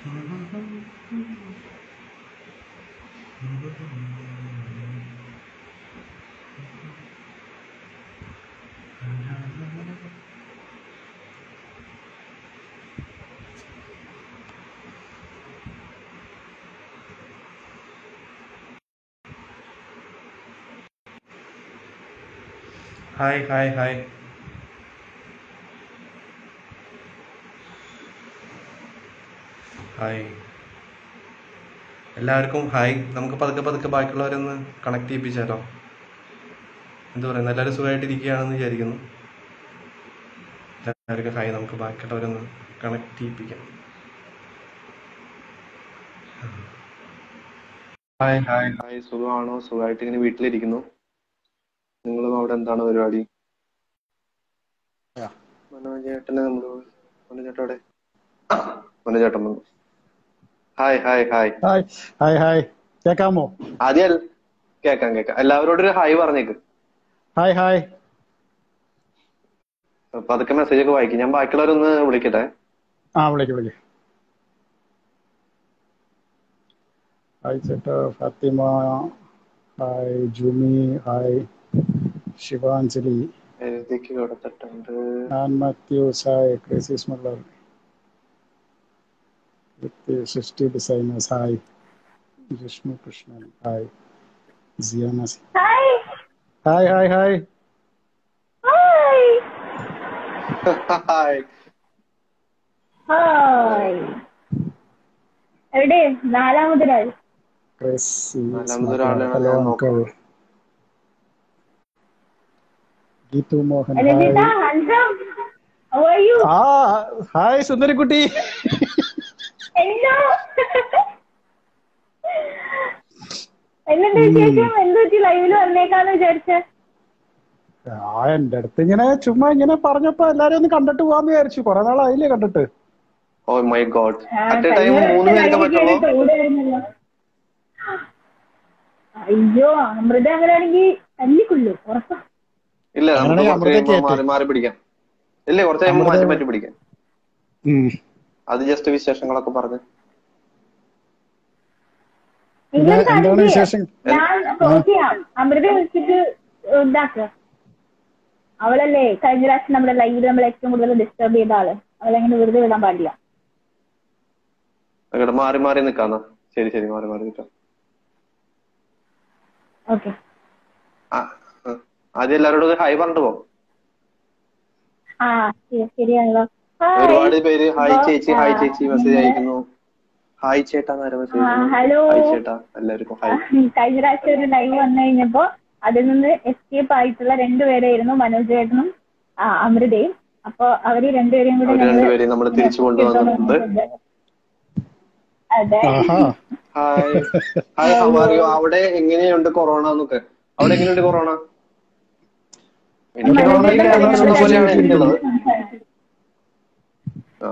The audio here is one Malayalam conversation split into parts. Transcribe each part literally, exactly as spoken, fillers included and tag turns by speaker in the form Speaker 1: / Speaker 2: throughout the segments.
Speaker 1: ഹായ് ഹായ് ഹായ് ഹായ് എല്ലാവർക്കും ഹായ്. നമുക്ക് പതുക്കെ പതുക്കെ ബാക്കിയുള്ളവരൊന്ന് കണക്ട് ചെയ്യിപ്പിച്ചാലോ? എന്താ പറയുന്നത്? എല്ലാവരും സുഖമായിട്ടിരിക്കുകയാണെന്ന് വിചാരിക്കുന്നു. എല്ലാവർക്കും ഹായ്. നമുക്ക് ബാക്കിയുള്ളവരൊന്ന് കണക്ട് ചെയ്യിപ്പിക്കാം.
Speaker 2: ഹായ് ഹായ് ഹായ് സുഖമാണോ? സുഖമായിട്ട് ഇങ്ങനെ വീട്ടിലിരിക്കുന്നു. നിങ്ങളും അവിടെ എന്താണ് പരിപാടി? മനോജേട്ടനെ നമ്മള് മനോജേട്ടൻ അവിടെ മനോജേട്ടൻ വന്നു. Hi hi hi
Speaker 3: hi hi hi കേക്കാമോ?
Speaker 2: ആദ്യം കേക്കാം കേക്കാം. എല്ലാവരോടും ഒരു ഹായ് പറഞ്ഞേക്ക്.
Speaker 3: Hi hi.
Speaker 2: അപ്പൊ അതൊക്കെ മെസ്സേജ് ഒക്കെ വായിക്കും. ഞാൻ ബാക്കിയുള്ളവരൊന്ന് വിളിക്കട്ടെ.
Speaker 3: ആ വിളിക്ക് വിളിക്ക്. ഹായ് ചേട്ടാ, ഫാത്തിമ ഹായ്, ജുമി ഹായ്, ശിവാഞ്ജലി,
Speaker 2: എഴുതിക്ക് കൊടുത്തിട്ടുണ്ട്.
Speaker 3: Ann Mathews hi, crazy smaller, Srishti designers hi, Vishnu Krishnan hi, Siyana hi hi hi
Speaker 2: hi
Speaker 4: hi. എവിടെ നാലാമതൊരാൾ?
Speaker 3: ക്രേസി
Speaker 2: നാലാമതൊരാളാണ്
Speaker 3: ഹലോ
Speaker 2: ഞാൻ
Speaker 3: അങ്കിൾ.
Speaker 2: നോക്കാം.
Speaker 3: Geethu Mohan
Speaker 4: Ananthitha,
Speaker 3: hi.
Speaker 4: handsome. How are you?
Speaker 3: ആ ഹായ് സുന്ദരിക്കുട്ടി.
Speaker 4: Hello. എന്നിട്ട് വിശേഷം? എന്ത് പറ്റി ലൈവില് വന്നേക്കാന്ന് വിചാരിച്ചേ?
Speaker 3: ആ എന്റെ അടുത്ത് ഇങ്ങനെ ചുമ്മാ ഇങ്ങനെ പറഞ്ഞപ്പോ എല്ലാരും ഒന്ന് കണ്ടിട്ട് പോവാന്ന് വിചാരിച്ചു. കൊറേ നാളായില്ലേ കണ്ടിട്ട്.
Speaker 2: Oh my god.
Speaker 4: ആ,
Speaker 2: അറ്റ് എ ടൈം
Speaker 4: കഴിഞ്ഞ
Speaker 2: മൂന്ന്
Speaker 4: പ്രാവശ്യം
Speaker 2: പേർക്ക്
Speaker 4: ലൈവിൽ
Speaker 2: പറ്റുള്ളൂ.
Speaker 4: കേറിയിട്ട് ഓടുമായിരുന്നല്ലോ. അയ്യോ, അമൃത അങ്ങനെയാണെങ്കിൽ തല്ലിക്കൊള്ളു ഉറപ്പാ.
Speaker 2: ഇല്ല നമുക്ക്
Speaker 3: അങ്ങനെയാണെങ്കിൽ
Speaker 2: കുറച്ച്
Speaker 3: അമൃതയ്ക്ക്
Speaker 2: കഴിയുമ്പോ
Speaker 3: ഏറ്റേ.
Speaker 2: മാറി മാറി പിടിക്കാം. ഇല്ല കുറച്ച് കഴിയുമ്പോ
Speaker 3: അമൃത
Speaker 2: മാറ്റി മാറ്റി പിടിക്കാം.
Speaker 3: ഉം.
Speaker 2: അത് ജസ്റ്റ് വിശേഷങ്ങളൊക്കെ പറഞ്ഞ്.
Speaker 3: പിന്നെ
Speaker 4: നിങ്ങളൊരു കാര്യം
Speaker 3: എന്താണ്
Speaker 4: ചെയ്യാം,
Speaker 3: വിശേഷം?
Speaker 4: ഞാൻ ക്ലോസ് ചെയ്യാം. അമൃത വിളിച്ചിട്ട് ഇതാക്കുക. അവളല്ലേ കഴിഞ്ഞ പ്രാവശ്യം നമ്മുടെ ലൈവിൽ നമ്മൾ ഏറ്റവും കൂടുതൽ ഡിസ്റ്റർബ് ചെയ്ത ആള്. അവളെങ്ങനെ വെറുതെ വിടാൻ പാടില്ല.
Speaker 2: അങ്ങോട്ട് മാറി മാറി നിക്കാന്നാ. ശരി ശരി മാറി മാറി നിക്കാം.
Speaker 4: ഓക്കെ.
Speaker 2: ആ, ആ. ആദ്യം എല്ലാവരോടും ഹായ് പറഞ്ഞിട്ട് പോകും.
Speaker 4: ആ ശരി- ശരിയാണല്ലോ.
Speaker 2: ഒരുപാട് പേര് ഹായ് ചേച്ചി ഹായ്
Speaker 4: ഹായ്.
Speaker 2: ചേച്ചി മെസ്സേജ് അയക്കുന്നു. ഹായ് ചേട്ടാ നേരെ മെസ്സേജ് അയക്കുന്നു.
Speaker 4: ഹലോ.
Speaker 2: ഹായ് ചേട്ടാ എല്ലാവർക്കും ഹായ്.
Speaker 4: കഴിഞ്ഞ പ്രാവശ്യം ഒരു ലൈവ് വന്നു കഴിഞ്ഞപ്പോ അതിൽ നിന്ന് എസ്കേപ്പ് ആയിട്ടുള്ള രണ്ടുപേരായിരുന്നു മനോജ് ചേട്ടനും ആ അമൃതയും. അപ്പൊ അവര് രണ്ടുപേരെയും കൂടെ
Speaker 2: അവർ
Speaker 4: ഞങ്ങള്
Speaker 2: രണ്ടുപേരെയും നമ്മൾ തിരിച്ചു കൊണ്ടുവന്നിട്ടുണ്ട്.
Speaker 4: അതെ.
Speaker 3: ആഹാ.
Speaker 2: Hi hi how are you? അവിടെ എങ്ങനെയുണ്ട് കൊറോണ എന്നൊക്കെ? അവിടെ എങ്ങനെയുണ്ട് കൊറോണ? എനിക്ക്
Speaker 4: മനോജ്
Speaker 2: നോർമലി
Speaker 4: ചേട്ടൻ
Speaker 2: കേരളത്തിലുള്ള
Speaker 4: ഞങ്ങള്
Speaker 2: പോലെയാണ്
Speaker 4: രണ്ടുപേരും
Speaker 2: എനിക്കുള്ളത്.
Speaker 4: സംസാരിച്ചു.
Speaker 2: ആ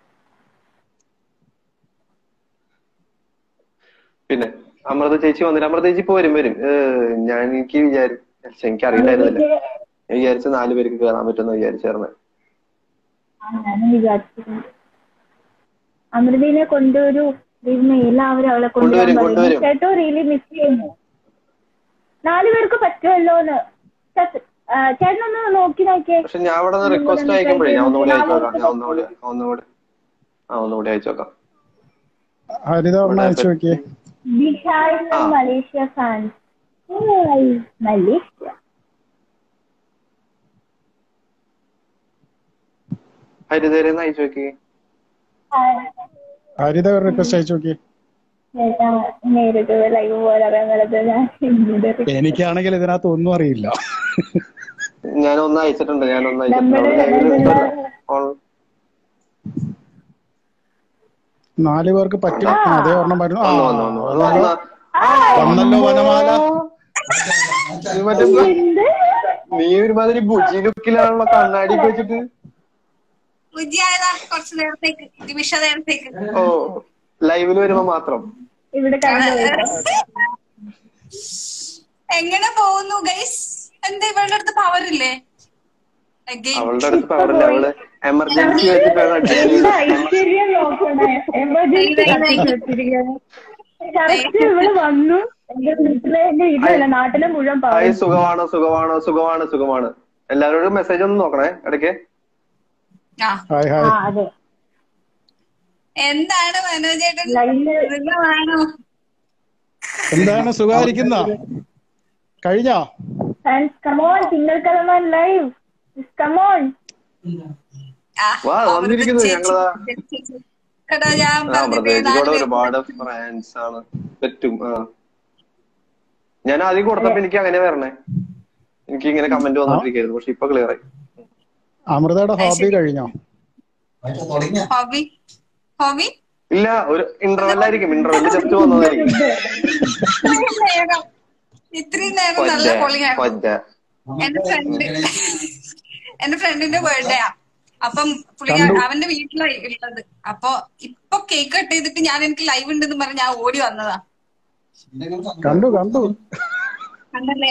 Speaker 2: പിന്നെ അമൃത ചേച്ചി വന്നില്ല. അമൃത ചേച്ചി ഇപ്പൊ വരും വരും. ഏഹ് ഞാൻ എനിക്ക് വിചാരിച്ചു, എനിക്ക് അറിയില്ലായിരുന്നില്ല. ഞാൻ വിചാരിച്ച നാല് പേർക്ക് കയറാൻ പറ്റുമെന്ന് വിചാരിച്ചായിരുന്നു.
Speaker 4: ആ, ഞാനും വിചാരിച്ചിരുന്നു അമൃതയെ കൊണ്ടൊരു എല്ലാവരും അവളെ കൊണ്ടുവരാൻ
Speaker 2: കൊണ്ടുവരും
Speaker 4: പറയുന്നു.
Speaker 2: കൊണ്ടുവരും.
Speaker 4: ചേട്ടോ റിയലി മിസ് ചെയ്യുന്നു. നാലു പേർക്ക് പറ്റുമല്ലോന്ന് ചേട്ടനൊന്ന് നോക്കി നോക്കിയേ.
Speaker 2: പക്ഷെ ഞാൻ അവിടെ നിന്ന് റിക്വസ്റ്റ് അയക്കുമ്പോഴേ ഞാൻ ഒന്നുകൂടി അയച്ചു നോക്കാം. ഞാൻ ഒന്നുകൂടി ഒന്നുകൂടി ആ ഒന്നുകൂടി അയച്ചു നോക്കാം.
Speaker 3: ഹരിത ഒന്ന് അയച്ചു നോക്കിയേ.
Speaker 2: ആ.
Speaker 4: Malaysia fans. മലേഷ്യ
Speaker 2: ഹരിതേരെന്ന് അയച്ചു നോക്കി.
Speaker 3: ഹരിത ഒരു റിക്വസ്റ്റ് അയച്ചു നോക്കിയേ.
Speaker 4: ചേട്ടാ നേരിട്ട് ലൈവ് പോലെ അറിയാൻ ഞാൻ
Speaker 3: എനിക്കാണെങ്കിൽ ഇതിനകത്ത് ഒന്നും അറിയില്ല.
Speaker 2: ഞാൻ ഒന്ന് അയച്ചിട്ടുണ്ട്. ഞാൻ ഒന്ന്
Speaker 4: നമ്മുടെ
Speaker 2: അയച്ചിട്ടുണ്ട്.
Speaker 3: നാല് പേർക്ക് പറ്റും. അതേ ഒരെണ്ണം പറഞ്ഞു. ആ
Speaker 2: വന്നു വന്നു വന്നു വന്നു
Speaker 3: വന്നല്ലോ വനമാല.
Speaker 2: നീ മറ്റേ നീ ഒരുമാതിരി ബുജി ലുക്കിലാണല്ലോ കണ്ണാടി വെച്ചിട്ട്.
Speaker 5: കുറച്ച് നേരത്തേക്ക് നിമിഷ നേരത്തേക്ക്
Speaker 2: ഓ ലൈവില് വരുമ്പോ മാത്രം.
Speaker 4: ഇവിടെ
Speaker 5: എങ്ങനെ പോകുന്നു ഗൈസ്? എന്താ ഇവളുടെ അടുത്ത് പവർ ഇല്ലേ? again.
Speaker 2: അവളുടെ അടുത്ത് പവറില്ല. അവള് എമർജൻസി വെച്ചിട്ടാണ്
Speaker 4: എന്താ ഐശ്വര്യം നോക്കണേ, എമർജൻസി വെച്ചിരിക്കുകയാണ്. കറക്റ്റ് ഇവിടെ വന്നു. എന്റെ വീട്ടിലെ എന്റെ വീട്ടിലല്ല നാട്ടിലെ മുഴുവൻ
Speaker 2: ഹായ്,
Speaker 4: പറഞ്ഞു.
Speaker 2: സുഖമാണോ സുഖമാണോ സുഖമാണ് സുഖമാണ്. എല്ലാവരോടും മെസ്സേജ് ഒന്ന് നോക്കണേ ഇടയ്ക്ക്.
Speaker 5: ആ
Speaker 3: ഹായ്
Speaker 4: ആ
Speaker 3: ഹായ്.
Speaker 4: അതെ
Speaker 5: എന്താണ് മനോജേട്ടൻ
Speaker 4: ലൈനില്
Speaker 5: സുഖമാണോ?
Speaker 3: എന്താണ് സുഖായിരിക്കുന്ന കഴിഞ്ഞോ?
Speaker 4: കമോൺ സിംഗിൾ കലമാൻ ലൈവ് കമോൺ.
Speaker 5: ആ,
Speaker 2: വാ,
Speaker 5: അമൃത
Speaker 2: വന്നിരിക്കുന്നു
Speaker 5: ചേച്ചി,
Speaker 2: ഞങ്ങളതാ.
Speaker 5: ചേച്ചി. കേട്ടോ ഞാൻ
Speaker 2: ആ
Speaker 5: പറഞ്ഞില്ലേ
Speaker 2: പ്രത്യേകിച്ച്
Speaker 5: നാല്
Speaker 2: കൂടെ
Speaker 5: പേര്
Speaker 2: ഒരുപാട് ഫ്രണ്ട്സ് ആണ് പറ്റും. ആ ഞാൻ ആദ്യം കൊടുത്തപ്പോ എനിക്ക് അങ്ങനെ വരണേ, എനിക്ക് ഇങ്ങനെ കമന്റ് വന്നോണ്ടിരിക്കുന്നു. പക്ഷെ ഇപ്പൊ ക്ലിയർ ആയി.
Speaker 3: അമൃതയുടെ ഹോബി കഴിഞ്ഞോ?
Speaker 5: ഹോബി ഹോബി
Speaker 2: ഇല്ല, ഒരു ഇന്റർവെൽ ആയിരിക്കും. ഇന്റർവെല്ലിൽ ജസ്റ്റ് വന്നതായിരിക്കും.
Speaker 5: ഇത്രയും നേരം ഇത്രയും നേരം നല്ല പൊളിയാണ്.
Speaker 2: കൊഞ്ച
Speaker 5: എന്റെ ഫ്രണ്ട് എന്റെ ഫ്രണ്ടിന്റെ ബർത്ത്ഡേ ആ. അപ്പം പുള്ളി അവന്റെ വീട്ടിലാണ് ഉള്ളത്. അപ്പൊ ഇപ്പൊ കേക്ക് കട്ട് ചെയ്തിട്ട് ഞാൻ എനിക്ക് ലൈവ് ഉണ്ടെന്ന് പറഞ്ഞ് ഞാൻ ഓടി വന്നതാ.
Speaker 3: കണ്ടു കണ്ടു.
Speaker 5: കണ്ടല്ലേ?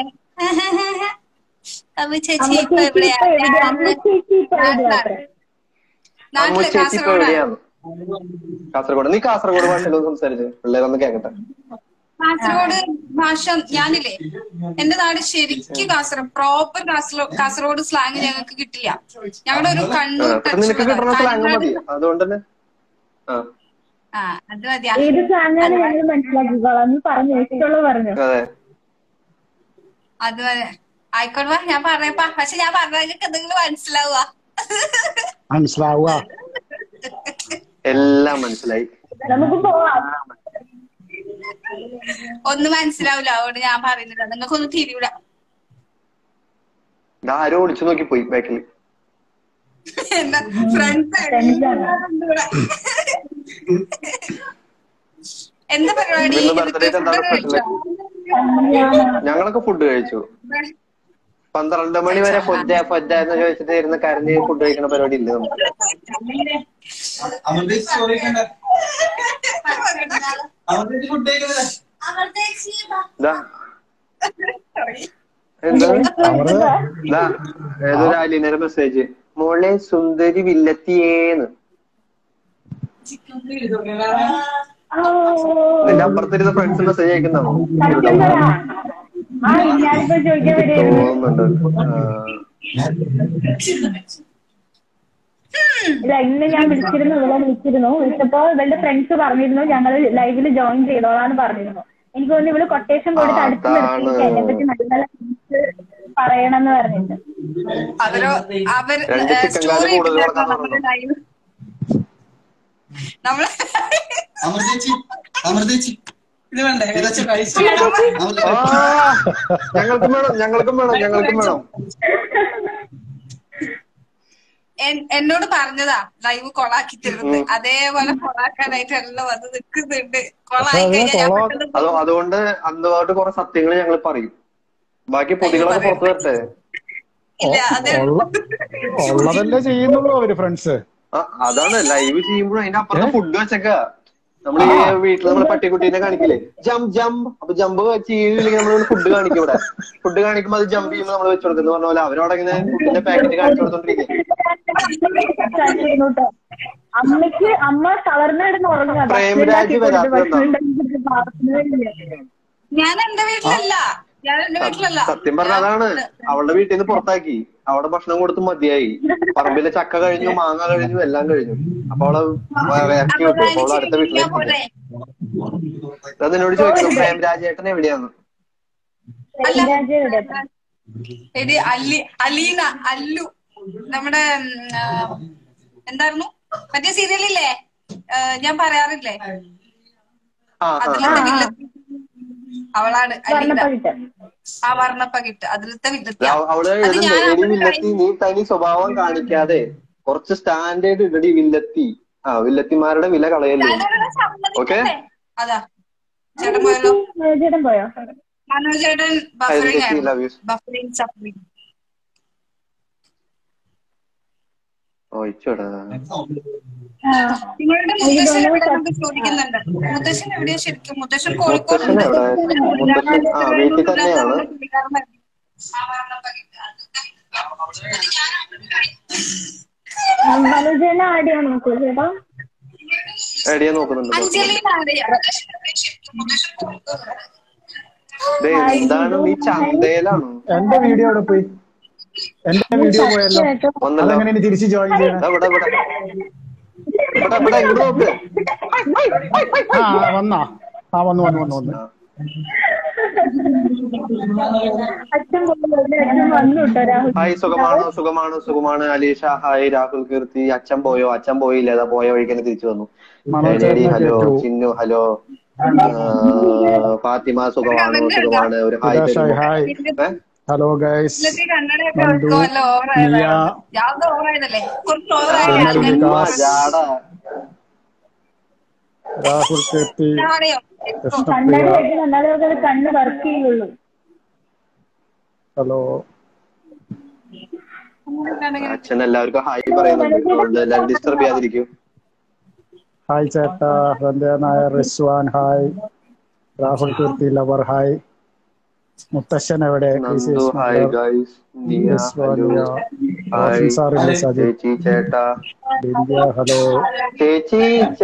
Speaker 5: അപ്പൊ ചേച്ചി
Speaker 4: അമ്മ
Speaker 5: ഇപ്പൊ
Speaker 4: ചേച്ചി
Speaker 5: എവിടെയാ?
Speaker 4: ഇപ്പൊ എവിടെയാ? അമ്മ ചേച്ചി ഇപ്പൊ എവിടെയാ?
Speaker 2: അമ്മു
Speaker 5: നാട്ടില്
Speaker 2: ചേച്ചി ഇപ്പൊ
Speaker 5: കാസർഗോഡ്.
Speaker 2: എവിടെയാണ്? കാസർഗോഡ്. നീ കാസർഗോഡ് ഭാഷയിലൊന്ന് സംസാരിച്ച് പിള്ളേരൊന്ന് കേക്കട്ടെ.
Speaker 5: കാസർഗോഡ് ഭാഷ ഞാനില്ലേ, എന്റെ നാട് ശരിക്കും കാസർഗോഡ് പ്രോപ്പർ കാസർഗോഡ് കാസർഗോഡ് സ്ലാങ് ഞങ്ങൾക്ക് കിട്ടില്ല. ഞങ്ങളുടെ ഒരു കണ്ണൂർ
Speaker 2: പക്ഷെ നിനക്ക് കിട്ടണ സ്ലാങ് മതി, അതുകൊണ്ട് തന്നെ. ആ
Speaker 5: ആ അത് മതി.
Speaker 4: ഏത് സാധനമാണ് ഞങ്ങൾ മനസ്സിലാക്കിക്കോളാം. നീ പറഞ്ഞു, ഇഷ്ടമുള്ള പറഞ്ഞു.
Speaker 2: അതെ,
Speaker 5: അത് മതി. ആയിക്കോട്ടെ, ഞാൻ പറയപ്പാ. പക്ഷെ ഞാൻ പറഞ്ഞ എന്തെങ്കിലും മനസ്സിലാവുക?
Speaker 3: മനസ്സിലാവുക.
Speaker 2: എല്ലാം മനസ്സിലായി.
Speaker 4: നമുക്ക് പോവാം.
Speaker 5: ഒന്നും മനസ്സിലാവില്ല, അതുകൊണ്ട് ഞാൻ പറയുന്നില്ല. നിങ്ങൾക്കൊന്നും തിരിയൂല.
Speaker 2: ആരോ ഒളിച്ചു നോക്കി പോയി ബാക്കിൽ.
Speaker 5: എന്താ ഫ്രണ്ട്സ് എന്താ പരിപാടി?
Speaker 2: ബർത്ത്ഡേ എന്താണ് സ്പെഷ്യല്? ഞങ്ങളൊക്കെ ഫുഡ് കഴിച്ചു. പന്ത്രണ്ട് മണി വരെ ഫൊജ ഫൊജ എന്ന് ചോദിച്ചിട്ട് ഇരുന്ന് കരഞ്ഞ് ഫുഡ് കഴിക്കുന്ന പരിപാടി ഇല്ല നമുക്ക്. എന്താ ഏതൊരു ആലിനൊരു മെസ്സേജ്, മോളെ സുന്ദരി വില്ലത്തിയേന്ന്. നിന്റെ അപ്പുറത്തിരുന്ന ഫ്രണ്ട്സ് മെസ്സേജ് അയക്കുന്നതാണോ?
Speaker 4: ആ ഞാനിപ്പോ ചോദിക്കാൻ വരുമായിരുന്നു.
Speaker 2: തോന്നുന്നുണ്ട്.
Speaker 4: ഇല്ല, ഇന്ന് ഞാൻ വിളിച്ചിരുന്നു, ഇവളെ വിളിച്ചിരുന്നു. വിളിച്ചപ്പോ ഇവളുടെ ഫ്രണ്ട്സ് പറഞ്ഞിരുന്നു ഞങ്ങൾ ലൈവില് ജോയിൻ ചെയ്തോളാന്ന് പറഞ്ഞിരുന്നു. എനിക്ക് തോന്നുന്നു ഇവള് കൊട്ടേഷൻ കൊടുത്ത് അടുത്ത് നിർത്തിയിട്ട് എന്നെ പറ്റി നല്ല നല്ല തിങ്സ് പറയണമെന്ന് പറഞ്ഞിട്ട്.
Speaker 5: അവരോ അവർ
Speaker 2: രണ്ട് ചിക്കൻ കാല്
Speaker 5: സ്റ്റോറി
Speaker 2: കൂടുതൽ കൊടുക്കാൻ
Speaker 5: നമ്മുടെ ലൈവ് നമ്മള്
Speaker 6: അമൃതേച്ചി അമൃതേച്ചി ഇത് വേണ്ടേ ഏകദേശം കഴിച്ചു.
Speaker 2: ഞങ്ങൾക്കും വേണം ഞങ്ങൾക്കും വേണം ഞങ്ങൾക്കും വേണം.
Speaker 5: എന്നോട് പറഞ്ഞതാ ലൈവ് കൊളാക്കി തരുന്നത്. അതേപോലെ കൊളാക്കാനായിട്ട് എല്ലാം വന്ന് നിൽക്കുന്നുണ്ട്. കൊളായി കഴിഞ്ഞാൽ
Speaker 2: അതോ അതുകൊണ്ട് അന്ധമായിട്ട് കുറെ സത്യങ്ങൾ ഞങ്ങൾ പറയും. ബാക്കി പൊടികളൊക്കെ പുറത്തു വരട്ടെ.
Speaker 5: ഇല്ല അതെ
Speaker 3: ഉള്ളതല്ലേ ചെയ്യുന്നുള്ളൂ അവര് ഫ്രണ്ട്സ്.
Speaker 2: ആ അതാണ് ലൈവ് ചെയ്യുമ്പോഴും അതിന്റെ അപ്പുറത്തെ ഫുഡ് വെച്ചേക്ക. നമ്മൾ ഈ വീട്ടിൽ നമ്മള് പട്ടിക്കുട്ടീനെ കാണിക്കില്ലേ, ജംപ് ജംപ്. അപ്പൊ ജമ്പ് ചെയ്തില്ലെങ്കിൽ നമ്മൾ ഫുഡ് കാണിക്കും. ഇവിടെ ഫുഡ് കാണിക്കുമ്പോ അത് ജമ്പ് ചെയ്യുമ്പോൾ നമ്മൾ വെച്ചു കൊടുക്കുന്നു പറഞ്ഞ പോലെ അവരോട് ഇങ്ങനെ ഫുഡിന്റെ പാക്കറ്റ് കാണിച്ചു കൊടുത്തോണ്ടിരിക്കും.
Speaker 4: അമ്മയ്ക്ക് അമ്മ തളർന്നിടുന്ന് ഉറങ്ങുക.
Speaker 2: പ്രേംരാജ് വരാത്തത്
Speaker 5: ഞാൻ എന്റെ വീട്ടിലല്ല ഞാൻ എന്റെ വീട്ടിലല്ല
Speaker 2: സത്യം പറഞ്ഞ അതാണ്. അവളുടെ വീട്ടിൽ നിന്ന് പുറത്താക്കി. അവിടെ ഭക്ഷണം കൊടുത്ത് മതിയായി. പറമ്പിലെ ചക്ക കഴിഞ്ഞു, മാങ്ങ കഴിഞ്ഞു, എല്ലാം കഴിഞ്ഞു. അപ്പൊ അവളെ ഇറക്കി വിട്ടു. അപ്പൊ അവളെ അടുത്ത വീട്ടിലേക്ക്. അത് നിന്നോട് ചോദിക്കുന്നു പ്രേംരാജേട്ടൻ എവിടെയാന്ന്.
Speaker 5: എടി അല്ലി അലീന അല്ലു നമ്മുടെ എന്തായിരുന്നു മറ്റേ സീരിയലില്ലേ ഞാൻ പറയാറില്ലേ, അതിലത്തെ വില്ലത്തി അവളാണ് അലീന. ആ വർണ്ണപ്പകിട്ട് അതിലത്തെ വില്ലത്തി.
Speaker 2: അവള് എഴുതുന്നുണ്ട് വില്ലത്തി നീ തനി സ്വഭാവം കാണിക്കാതെ കുറച്ച് സ്റ്റാൻഡേർഡ് ഇടടി വില്ലത്തി. ആ വില്ലത്തിമാരുടെ വില കളയല്ലേ. ഓക്കെ
Speaker 5: അതാ ചേട്ടൻ പോയല്ലോ.
Speaker 4: ചേട്ടൻ പോയോ?
Speaker 5: മനോജ് ചേട്ടൻ ബഫറിംഗ് ആണ്. ബഫറിംഗ് സഫറിംഗ്
Speaker 2: ഓയിച്ചോടാ.
Speaker 5: നിങ്ങളുടെ മുത്തശ്ശൻ എവിടെ നമുക്ക് ചോദിക്കുന്നുണ്ട്. മുത്തശ്ശൻ എവിടെയാ ശരിക്കും? മുത്തശ്ശൻ കോഴിക്കോട്
Speaker 2: മുത്തശ്ശൻ എവിടെ? മുത്തശ്ശൻ ആ വീട്ടിൽ തന്നെയാണ്.
Speaker 4: മനോജേനെ ആഡ് ചെയ്യാൻ നോക്കൂ ചേട്ടാ.
Speaker 2: ആഡ് ചെയ്യാൻ നോക്കുന്നുണ്ട്. എന്താണ് നീ ചന്തയിലാണോ?
Speaker 3: എന്റെ വീഡിയോ അവിടെ പോയി. എന്റെ വീഡിയോ പോയല്ലോ. അതെങ്ങനെ ഇനി തിരിച്ച് ജോയിൻ ചെയ്യണം?
Speaker 2: ഇവിടെ ഇവിടെ ഇവിടെ ഇവിടെ ഇങ്ങോട്ട് നോക്ക്.
Speaker 3: ആ വന്നാ ആ വന്നു വന്നു വന്നു വന്നു
Speaker 4: അച്ഛൻ അച്ഛൻ വന്നു കേട്ടോ രാഹുൽ.
Speaker 2: ഹായ്, സുഖമാണോ? സുഖമാണോ? സുഖമാണ് അലീഷ. ഹായ് രാഹുൽ കീർത്തി. അച്ഛൻ പോയോ? അച്ഛൻ പോയില്ല, ഏതാ പോയ വഴിക്ക് തിരിച്ചു വന്നു. ഹലോ ചിന്നു. ഹലോ ഫാത്തിമ. സുഖമാണോ? സുഖമാണ്. ഒരു hi.
Speaker 3: Hello guys. Rahul Keerthi
Speaker 4: കണ്ണ് വർക്ക് ചെയ്യുള്ളൂ.
Speaker 3: ഹലോ
Speaker 2: അച്ഛൻ എല്ലാവർക്കും ഹായ് പറയുന്നുണ്ട്. എല്ലാവരും ഡിസ്റ്റർബ് ചെയ്യാതിരിക്കും.
Speaker 3: ഹായ് ചേട്ടാ. Sandhya Nair, Rizwan hi. Rahul Keerthi lover hi. മുത്തശ്ശൻ എവിടെ?
Speaker 2: Hi guys. ചേച്ചി ചേട്ടാ.
Speaker 3: ഹലോ
Speaker 2: ചേച്ചി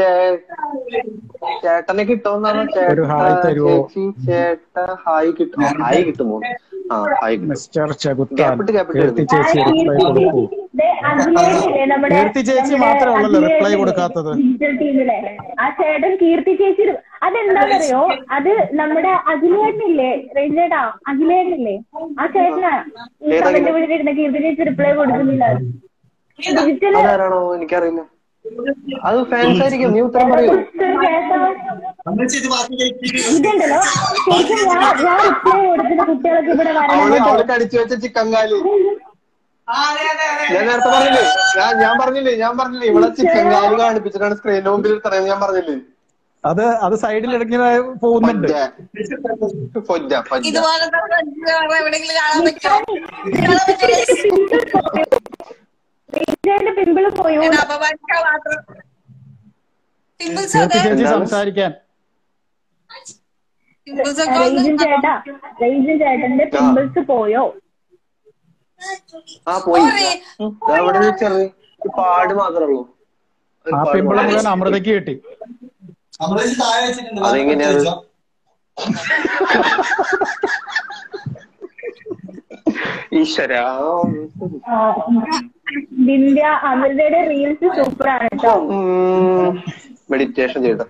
Speaker 2: ചേട്ടനെ കിട്ടുമെന്നാണോ?
Speaker 3: ഒരു ഹായ് തരുമോ?
Speaker 2: ചേച്ചി ചേട്ടാ ഹായ് കിട്ടുമോ? ഹായ് കിട്ടുമോ? ആ ഹായ്
Speaker 3: മിസ്റ്റർ ചെകുത്താൻ. കീർത്തി ചേച്ചി റിപ്ലൈ കൊടുക്കൂ. കീർത്തി ചേച്ചി മാത്രമേ ഉള്ളല്ലോ റിപ്ലൈ കൊടുക്കാത്തത്.
Speaker 4: ഡിജിറ്റൽ ടീമിലെ ആ ചേട്ടൻ കീർത്തി ചേച്ചി അതെന്താണെന്നറിയോ? അത് നമ്മുടെ അഖിലേട്ടനില്ലേ റേഞ്ചേട്ടാ, അഖിലേട്ടനില്ലേ ആ ചേട്ടനാ ഈ കമന്റ് വിളിച്ചിരുന്ന കീർത്തി ചേച്ചി റിപ്ലൈ കൊടുക്കുന്നില്ല. ഡിജിറ്റൽ
Speaker 2: അതാരാണോ എനിക്കറിയില്ല. അത് ഫാൻസ് ആയിരിക്കും. നീ ഉത്തരം പറയൂ.
Speaker 4: ഇതുണ്ടല്ലോ ശരിക്കും ഞാൻ ഞാൻ റിപ്ലൈ കൊടുക്കുന്ന കുട്ടികൾക്ക് ഇവിടെ വരണം.
Speaker 2: അവൾക്ക് അടിച്ചു വെച്ച ചിക്കൻ കാല് ഞാൻ നേരത്തെ പറഞ്ഞില്ലേ? ഞാൻ ഞാൻ പറഞ്ഞില്ലേ ഞാൻ പറഞ്ഞില്ലേ ഇവിടെ ചിക്കൻ കാല് കാണിപ്പിച്ചിട്ടാണ് സ്ക്രീനിന് മുമ്പിൽ ഇത്രയും ഞാൻ പറഞ്ഞില്ലേ?
Speaker 3: അത് അത് സൈഡിൽ ഇങ്ങനെ പോകുന്നുണ്ട്.
Speaker 4: പിമ്പിള് പോയോ?
Speaker 3: ചേച്ചി സംസാരിക്കാൻ.
Speaker 4: റേഞ്ചൻ ചേട്ടാ, റേഞ്ചൻ ചേട്ടന്റെ പിമ്പിൾസ് പോയോ?
Speaker 2: ആ പോയി. അവിടെ ചെറിയ പാട് മാത്രമേ ഉള്ളൂ.
Speaker 3: ആ പിമ്പിള് മുഴുവൻ അമൃതയ്ക്ക് കിട്ടി.
Speaker 2: അതെങ്ങനെയാണ്? ഈശ്വര.
Speaker 4: ദിവ്യ അമൃതയുടെ റീൽസ് സൂപ്പറാണ് കേട്ടോ.
Speaker 2: മെഡിറ്റേഷൻ ചെയ്ത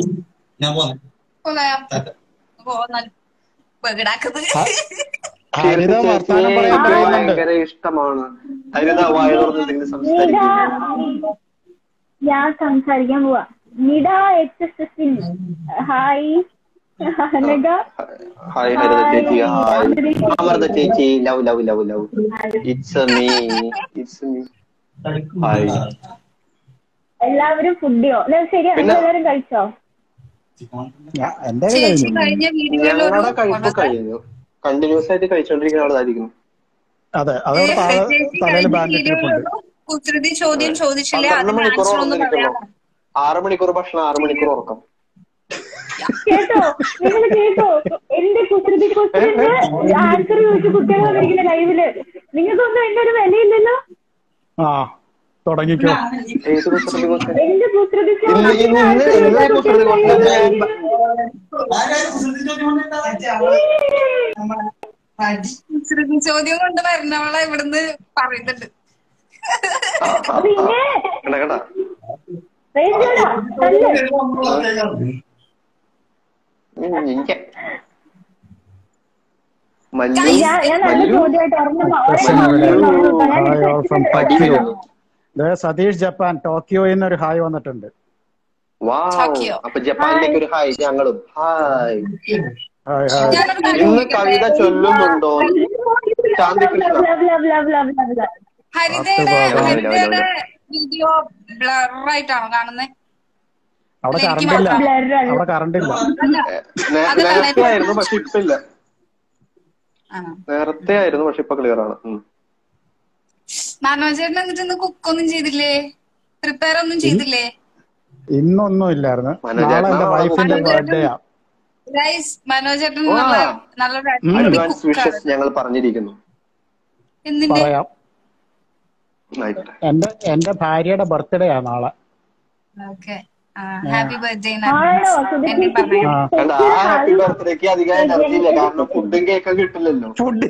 Speaker 2: ഭയങ്കര ഇഷ്ടമാണ്. ഹരിത വായ തുറന്ന് സംസാരിക്കും.
Speaker 4: ഞാൻ സംസാരിക്കാൻ പോവാ. നിഡ H S S hi.
Speaker 2: Hi Haritha ചേച്ചി. ഹായ് അമൃത ചേച്ചി. Love love love love. It's me it's me. Hi.
Speaker 4: എല്ലാവരും ഫുഡിയോ? ശരിയാ, എല്ലാവരും കഴിച്ചോ?
Speaker 2: ഞങ്ങളുടെ കഴിപ്പ് കഴിഞ്ഞു. കണ്ടിന്യൂസ് ആയിട്ട് കഴിച്ചോണ്ടിരിക്കുന്ന ആളായിരിക്കുന്നു.
Speaker 3: അതെ, അതോടെ തലയിൽ ബാങ്ക് ഇട്ടിട്ടുണ്ട്.
Speaker 5: കുസൃതി ചോദ്യം ചോദിച്ചില്ലേ?
Speaker 2: പന്ത്രണ്ട് മണിക്കൂർ ഉറങ്ങിയിരിക്കുന്നു. ആറ് മണിക്കൂർ ഭക്ഷണം, ആറ് മണിക്കൂർ ഉറക്കം.
Speaker 4: കേട്ടോ, നിങ്ങൾ കേട്ടോ എന്റെ കുസൃതി കുസൃതിന്റെ ആൻസർ ചോദിച്ച കുട്ടികൾ വന്നിരിക്കുന്ന ലൈവില്. നിങ്ങൾക്കൊന്നും എന്റെ ഒരു വിലയില്ലല്ലോ.
Speaker 3: ആ തുടങ്ങിക്കോ.
Speaker 4: എന്റെ കുസൃതി
Speaker 5: കുസൃതി ചോദ്യം കൊണ്ട് വരുന്നവളെ ഇവിടുന്ന് പറയുന്നുണ്ട്.
Speaker 4: പിന്നെ
Speaker 3: സതീഷ് ജപ്പാൻ ടോക്കിയോയിൽ നിന്ന് ഒരു ഹായ് വന്നിട്ടുണ്ട്.
Speaker 2: അപ്പൊ ജപ്പാനിലേക്ക് ഒരു ഹായ്. ഞങ്ങളും ഹായ്.
Speaker 3: Hi hi.
Speaker 2: ഇന്ന് കവിത ചൊല്ലുന്നുണ്ടോ?
Speaker 5: ഹരിതയുടെ ഹരിതയുടെ വീഡിയോ ബ്ലറായിട്ടാണോ കാണുന്നത്?
Speaker 3: അവിടെ കറണ്ടില്ല, അവിടെ കറണ്ടില്ല.
Speaker 2: നേരത്തെ ആയിരുന്നു പക്ഷെ ഇപ്പൊ ഇല്ല. നേരത്തെ ആയിരുന്നു പക്ഷെ ഇപ്പൊ ക്ലിയർ ആണ്.
Speaker 5: മനോജേട്ടൻ എന്നിട്ട് ഇന്ന് കുക്കൊന്നും ചെയ്തില്ലേ? പ്രിപ്പയർ ഒന്നും ചെയ്തില്ലേ?
Speaker 3: ഇന്നൊന്നും ഇല്ലായിരുന്നു. നാളെ എന്റെ വൈഫിന്റെ ബർത്ത്ഡേയാ.
Speaker 5: മനോജേട്ടൻ നല്ലൊരു
Speaker 2: ഞങ്ങൾ പറഞ്ഞിരിക്കുന്നു.
Speaker 5: എന്തിന്റെ
Speaker 3: പറയാം.
Speaker 2: ആയിക്കോട്ടെ.
Speaker 3: എന്റെ എന്റെ ഭാര്യയുടെ ബർത്ത്ഡേ ആ നാളെ.
Speaker 5: ഓക്കെ ഹാപ്പി ബർത്ത്ഡേ
Speaker 4: ആണോ
Speaker 5: എന്നെ പറഞ്ഞു.
Speaker 3: ആ
Speaker 2: കണ്ട ആ ഹാപ്പി ബർത്ത്ഡേക്ക് അധികം എനർജി ഇല്ല, കാരണം ഫുഡും കേക്കും കിട്ടില്ലല്ലോ.
Speaker 3: Food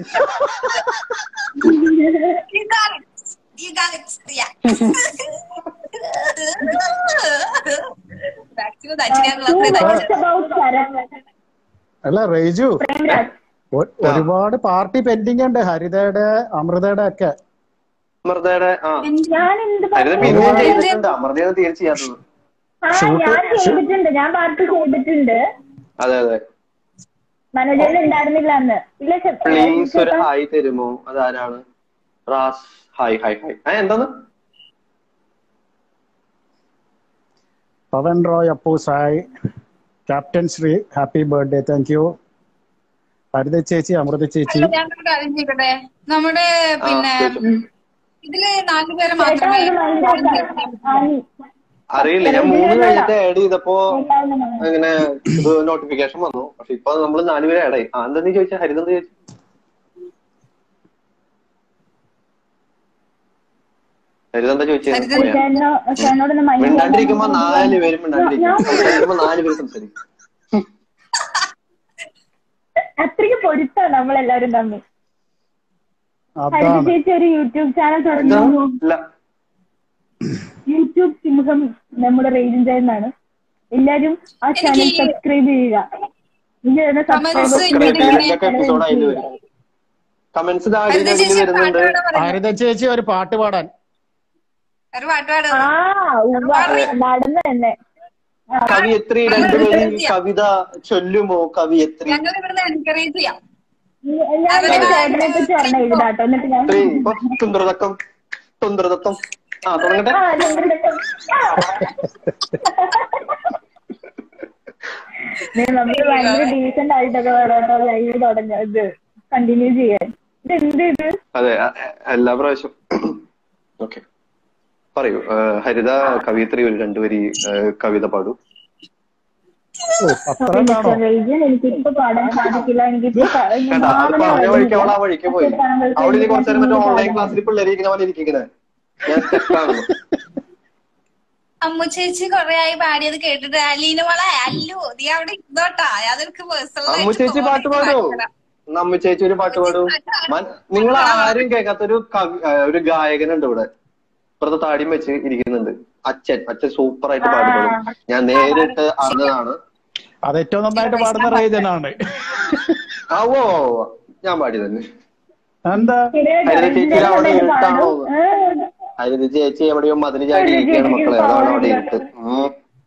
Speaker 5: You got it. You got it. Yeah. Back to the
Speaker 3: അല്ല റേജു,
Speaker 4: പ്രേംരാജ്
Speaker 3: ഒ- ഒരുപാട് പാർട്ടി പെൻഡിങ് ഉണ്ട്, ഹരിതയുടെ അമൃതയുടെ ഒക്കെ.
Speaker 2: അമൃതയുടെ ആ
Speaker 4: ഞാൻ എന്ത്
Speaker 2: ഹരിത
Speaker 4: പറഞ്ഞു?
Speaker 2: പിന്നെയും ചെയ്തിട്ടുണ്ട്, അമൃതയാണ് തീരെ ചെയ്യാത്തത്.
Speaker 4: ആ ഞാൻ ചെയ്തിട്ടുണ്ട്, ഞാൻ പാർട്ടി ചെയ്തിട്ടുണ്ട്.
Speaker 2: അതെ അതെ.
Speaker 4: മനോജയിൽ ഉണ്ടായിരുന്നില്ല അന്ന്. ഇല്ല
Speaker 2: പ്ലീസ് ഒരു ഹായ് തരുമോ? അതാരാണ്? Raz hi hi hi. ആ എന്താന്ന്?
Speaker 3: Pavan Roy Appu Sai, captain Sree happy birthday, thank you. Haritha ചേച്ചി, അമൃത ചേച്ചി.
Speaker 5: അല്ല ഞാനൊരു കാര്യം ചെയ്യട്ടെ, നമ്മുടെ
Speaker 2: ആ
Speaker 5: പിന്നെ
Speaker 2: ചോദിച്ചോ.
Speaker 5: ഇതില് നാലുപേരെ മാത്രമേ
Speaker 2: അറിയില്ല, ഞാൻ മൂന്ന് കഴിഞ്ഞിട്ട് ആഡ് ചെയ്തപ്പോ അങ്ങനെ ഇത് നോട്ടിഫിക്കേഷൻ വന്നു. പക്ഷെ ഇപ്പൊ നമ്മള് നാലുപേരെ ആഡ് ആയി. ആ എന്താ നീ ചോദിച്ചാ? ഹരിത എന്താ ചോദിച്ചു? ഹരിത എന്താ ചോദിച്ചത്?
Speaker 4: ചേട്ടനോടൊന്ന് മൈൻഡ്
Speaker 2: മിണ്ടാണ്ടിരിക്കുമ്പോ നാല് പേരും മിണ്ടാണ്ടിരിക്കും, സംസാരിക്കുമ്പോ നാല് പേര് സംസാരിക്കും.
Speaker 4: അത്രയ്ക്ക് പൊരുത്താ നമ്മളെല്ലാരും തമ്മിൽ. ഹരിത
Speaker 3: അതാണ്
Speaker 4: ചേച്ചി ഒരു യൂട്യൂബ് ചാനൽ
Speaker 2: എന്താ?
Speaker 4: തുടങ്ങുന്നു.
Speaker 2: ഇല്ല
Speaker 4: യൂട്യൂബ് സിംഹം നമ്മുടെ റേഞ്ച് എന്നാണ്. എല്ലാരും ആ ചാനൽ
Speaker 5: എനിക്ക്
Speaker 4: സബ്സ്ക്രൈബ് ചെയ്യുക. ഇതിന്
Speaker 5: കമന്റ്സ്
Speaker 4: സബ്സ്ക്രൈബേഴ്സ്
Speaker 2: ഇതിലൊക്കെ എപ്പിസോഡ് അതിൽ വരും. കമന്റ്സ്
Speaker 5: ഹരിത
Speaker 2: അതിൽ
Speaker 5: ചേച്ചി ഒരു
Speaker 2: വരുന്നുണ്ട്.
Speaker 5: പാട്ട് പാടാൻ പറയും.
Speaker 3: ഹരിത ചേച്ചി ഒരു പാട്ട് പാടാൻ.
Speaker 5: ഒരു പാട്ട് പാടും.
Speaker 4: ആ ഉവ്വ, നടന്നു തന്നെ.
Speaker 2: കവിയത്രി രണ്ടുപേരും കവിത ചൊല്ലുമോ? കവിയത്രി
Speaker 5: ഞങ്ങൾ ഇവിടുന്ന് എൻകറേജ് ചെയ്യാം.
Speaker 4: ഞാൻ ചേട്ടനെ പറ്റി പറഞ്ഞ എഴുതാട്ടോ, എന്നിട്ട് ഞാൻ
Speaker 2: ഇപ്പൊ തുന്ദ്രതക്കം തുന്ദ്രതത്വം ആ തുടങ്ങട്ടെ.
Speaker 4: ആ ചന്ദ്രനൊക്കെ നമ്മള് ഭയങ്കര ഡീസന്റ് ആയിട്ടൊക്കെ വേണോട്ടോ ലൈവ് തുടങ്ങ ഇത് കണ്ടിന്യൂ ചെയ്യാൻ. ഇത് എന്ത് ഇത്?
Speaker 2: അതെ അ- എല്ലാ പ്രാവശ്യം. ഓക്കെ പറയൂ. ആ, ഹരിത കവിയത്രി ഒരു രണ്ടുപേരി ആ, കവിത പാടൂ.
Speaker 3: ഓ അത്ര എന്താണോ?
Speaker 4: റീജിയൻ എനിക്കിപ്പോ പാടാൻ സാധിക്കില്ല. എനിക്കിപ്പോ
Speaker 2: കേട്ടാ അത് പറഞ്ഞ വഴിക്ക് അവൾ ആ വഴിക്ക് പോയി. അവിടെ ഇനി കുറച്ചു നേരം മറ്റേ ഓൺലൈൻ ക്ലാസ്സിൽ പിള്ളേരിക്കുന്ന പോലെ ഇരിക്കുന്നത് ഞാൻ സ്റ്റെപ്പാണല്ലോ.
Speaker 5: അമ്മു ചേച്ചി കൊറേ ആയി പാടിയത് കേട്ടിട്ട് അലീന മോളെ അല്ലു നീ അവിടെ ഇരുന്നോട്ടാ, അതൊക്കെ
Speaker 2: അമ്മു ചേച്ചി പാട്ട് പാടൂ. അമ്മു ചേച്ചി ഒരു പാട്ട് പാടൂ. നിങ്ങൾ ആരും കേൾക്കാത്തൊരു കവി ആ, ഒരു ഗായകനുണ്ട് ഇവിടെ, ഇപ്പുറത്തെ താടിയും വെച്ച് ഇരിക്കുന്നുണ്ട്. അച്ഛൻ അച്ഛൻ സൂപ്പർ ആയിട്ട് പാട്ട് പാടും. ഞാൻ നേരിട്ട് അറിഞ്ഞതാണ്.
Speaker 3: അത് ഏറ്റവും നന്നായിട്ട് പാടുന്ന റേജനാണ്.
Speaker 2: ആ ഓ ഞാൻ പാടി തന്നെ.
Speaker 3: എന്താ
Speaker 2: ഹരിത ചേച്ചി അവിടെ ഇരുട്ടാണോ? ഹരിത ചേച്ചി എവിടെയോ മതിന് ചാടി ഇരിക്കുകയാണ് മക്കളെ, അതാണ് അവിടെ ഇരുട്ട്. ഉം.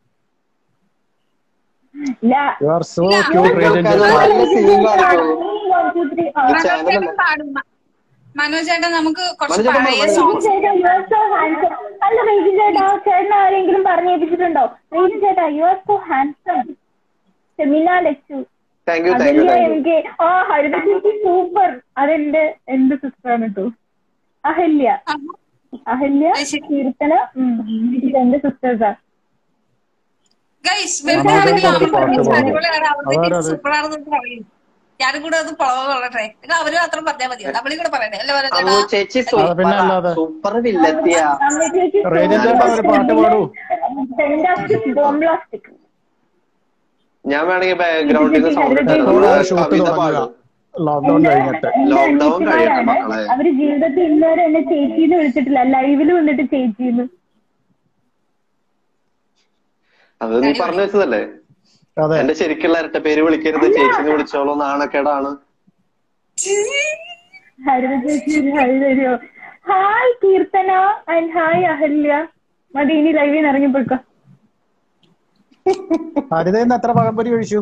Speaker 3: You are so cute Rejan.
Speaker 2: നല്ല സീൻ കാണിക്കുള്ളൂ.
Speaker 5: പാടും. മനോജ് ചേട്ടാ നമുക്ക് കുറച്ച്
Speaker 2: മനോജ് ചേട്ടൻ
Speaker 5: പഴയ
Speaker 2: പാടും.
Speaker 5: സോങ്സ്
Speaker 4: അല്ല റീജിൻ ചേട്ടാ, ചേട്ടൻ ആരെങ്കിലും പറഞ്ഞു ഏൽപ്പിച്ചിട്ടുണ്ടോ? റീജിൻ ചേട്ടാ you are so handsome. Semina Lachu
Speaker 2: thank you thank you
Speaker 4: അതെല്ലാം
Speaker 2: താങ്ക് യു.
Speaker 4: എനിക്ക് ആ ഹരിത ചേച്ചി സൂപ്പർ. അതെന്റെ എന്ത് സിസ്റ്ററാണ് കേട്ടോ. അഹല്യ അഹല്യ കീർത്തന ഇത് എന്റെ സിസ്റ്റേഴ്സാ.
Speaker 5: ഗൈസ്
Speaker 3: മനോജ് ചേട്ടൻ ഒരു പാട്ട് പാടും.
Speaker 5: സൂപ്പറാണെന്ന് പറയും. ഞാനും കൂടെ അത് പൊളവ് കൊള്ളട്ടെ. നിങ്ങൾ അവര് മാത്രം പറഞ്ഞാൽ മതിയോ? നമ്മളും കൂടെ പറയണ്ടേ? അല്ല
Speaker 2: അമ്മു ചേച്ചി
Speaker 3: അത് പിന്നെ അല്ലാതെ.
Speaker 2: സൂപ്പർ വില്ലത്തിയാ.
Speaker 3: റേജൻ ചേട്ടൻ ഒരു പാട്ട് പാടൂ.
Speaker 4: ബോംബ്ലാസ്റ്റിക്
Speaker 2: ഞാൻ വേണമെങ്കിൽ ബാക്ക്ഗ്രൗണ്ടിൽ നിന്ന് സൗണ്ട് ഇട്ടാണ് നമ്മള്
Speaker 3: ഷൂട്ട്
Speaker 2: കവിത
Speaker 3: തുടങ്ങുക
Speaker 2: പാടും.
Speaker 3: ലോക്ക്ഡൌൺ കഴിഞ്ഞിട്ട്.
Speaker 2: ലോക്ക്ഡൌൺ കഴിയട്ടെ മക്കളെ.
Speaker 4: അവര് ജീവിതത്തിൽ ഇന്നുവരെ എന്നെ ചേച്ചിന്ന് വിളിച്ചിട്ടില്ല, ലൈവില് വന്നിട്ട് ചേച്ചിന്ന്.
Speaker 2: അത് നീ പറഞ്ഞു വെച്ചതല്ലേ.
Speaker 3: അതെ
Speaker 2: എന്റെ ശരിക്കുള്ള ഇരട്ട പേര് വിളിക്കരുത്, ചേച്ചിന്ന് വിളിച്ചോളൂ, നാണക്കേടാണ്.
Speaker 4: ഹരിത ചേച്ചി ഹരിതയോ. Hi Keerthana and hi Ahalya. മതി ഇനി ലൈവിൽ നിന്ന് ഇറങ്ങിപ്പോയിക്കോ.
Speaker 3: ഹരിതന്ന് എത്ര പഴംപൊരി കഴിച്ചു?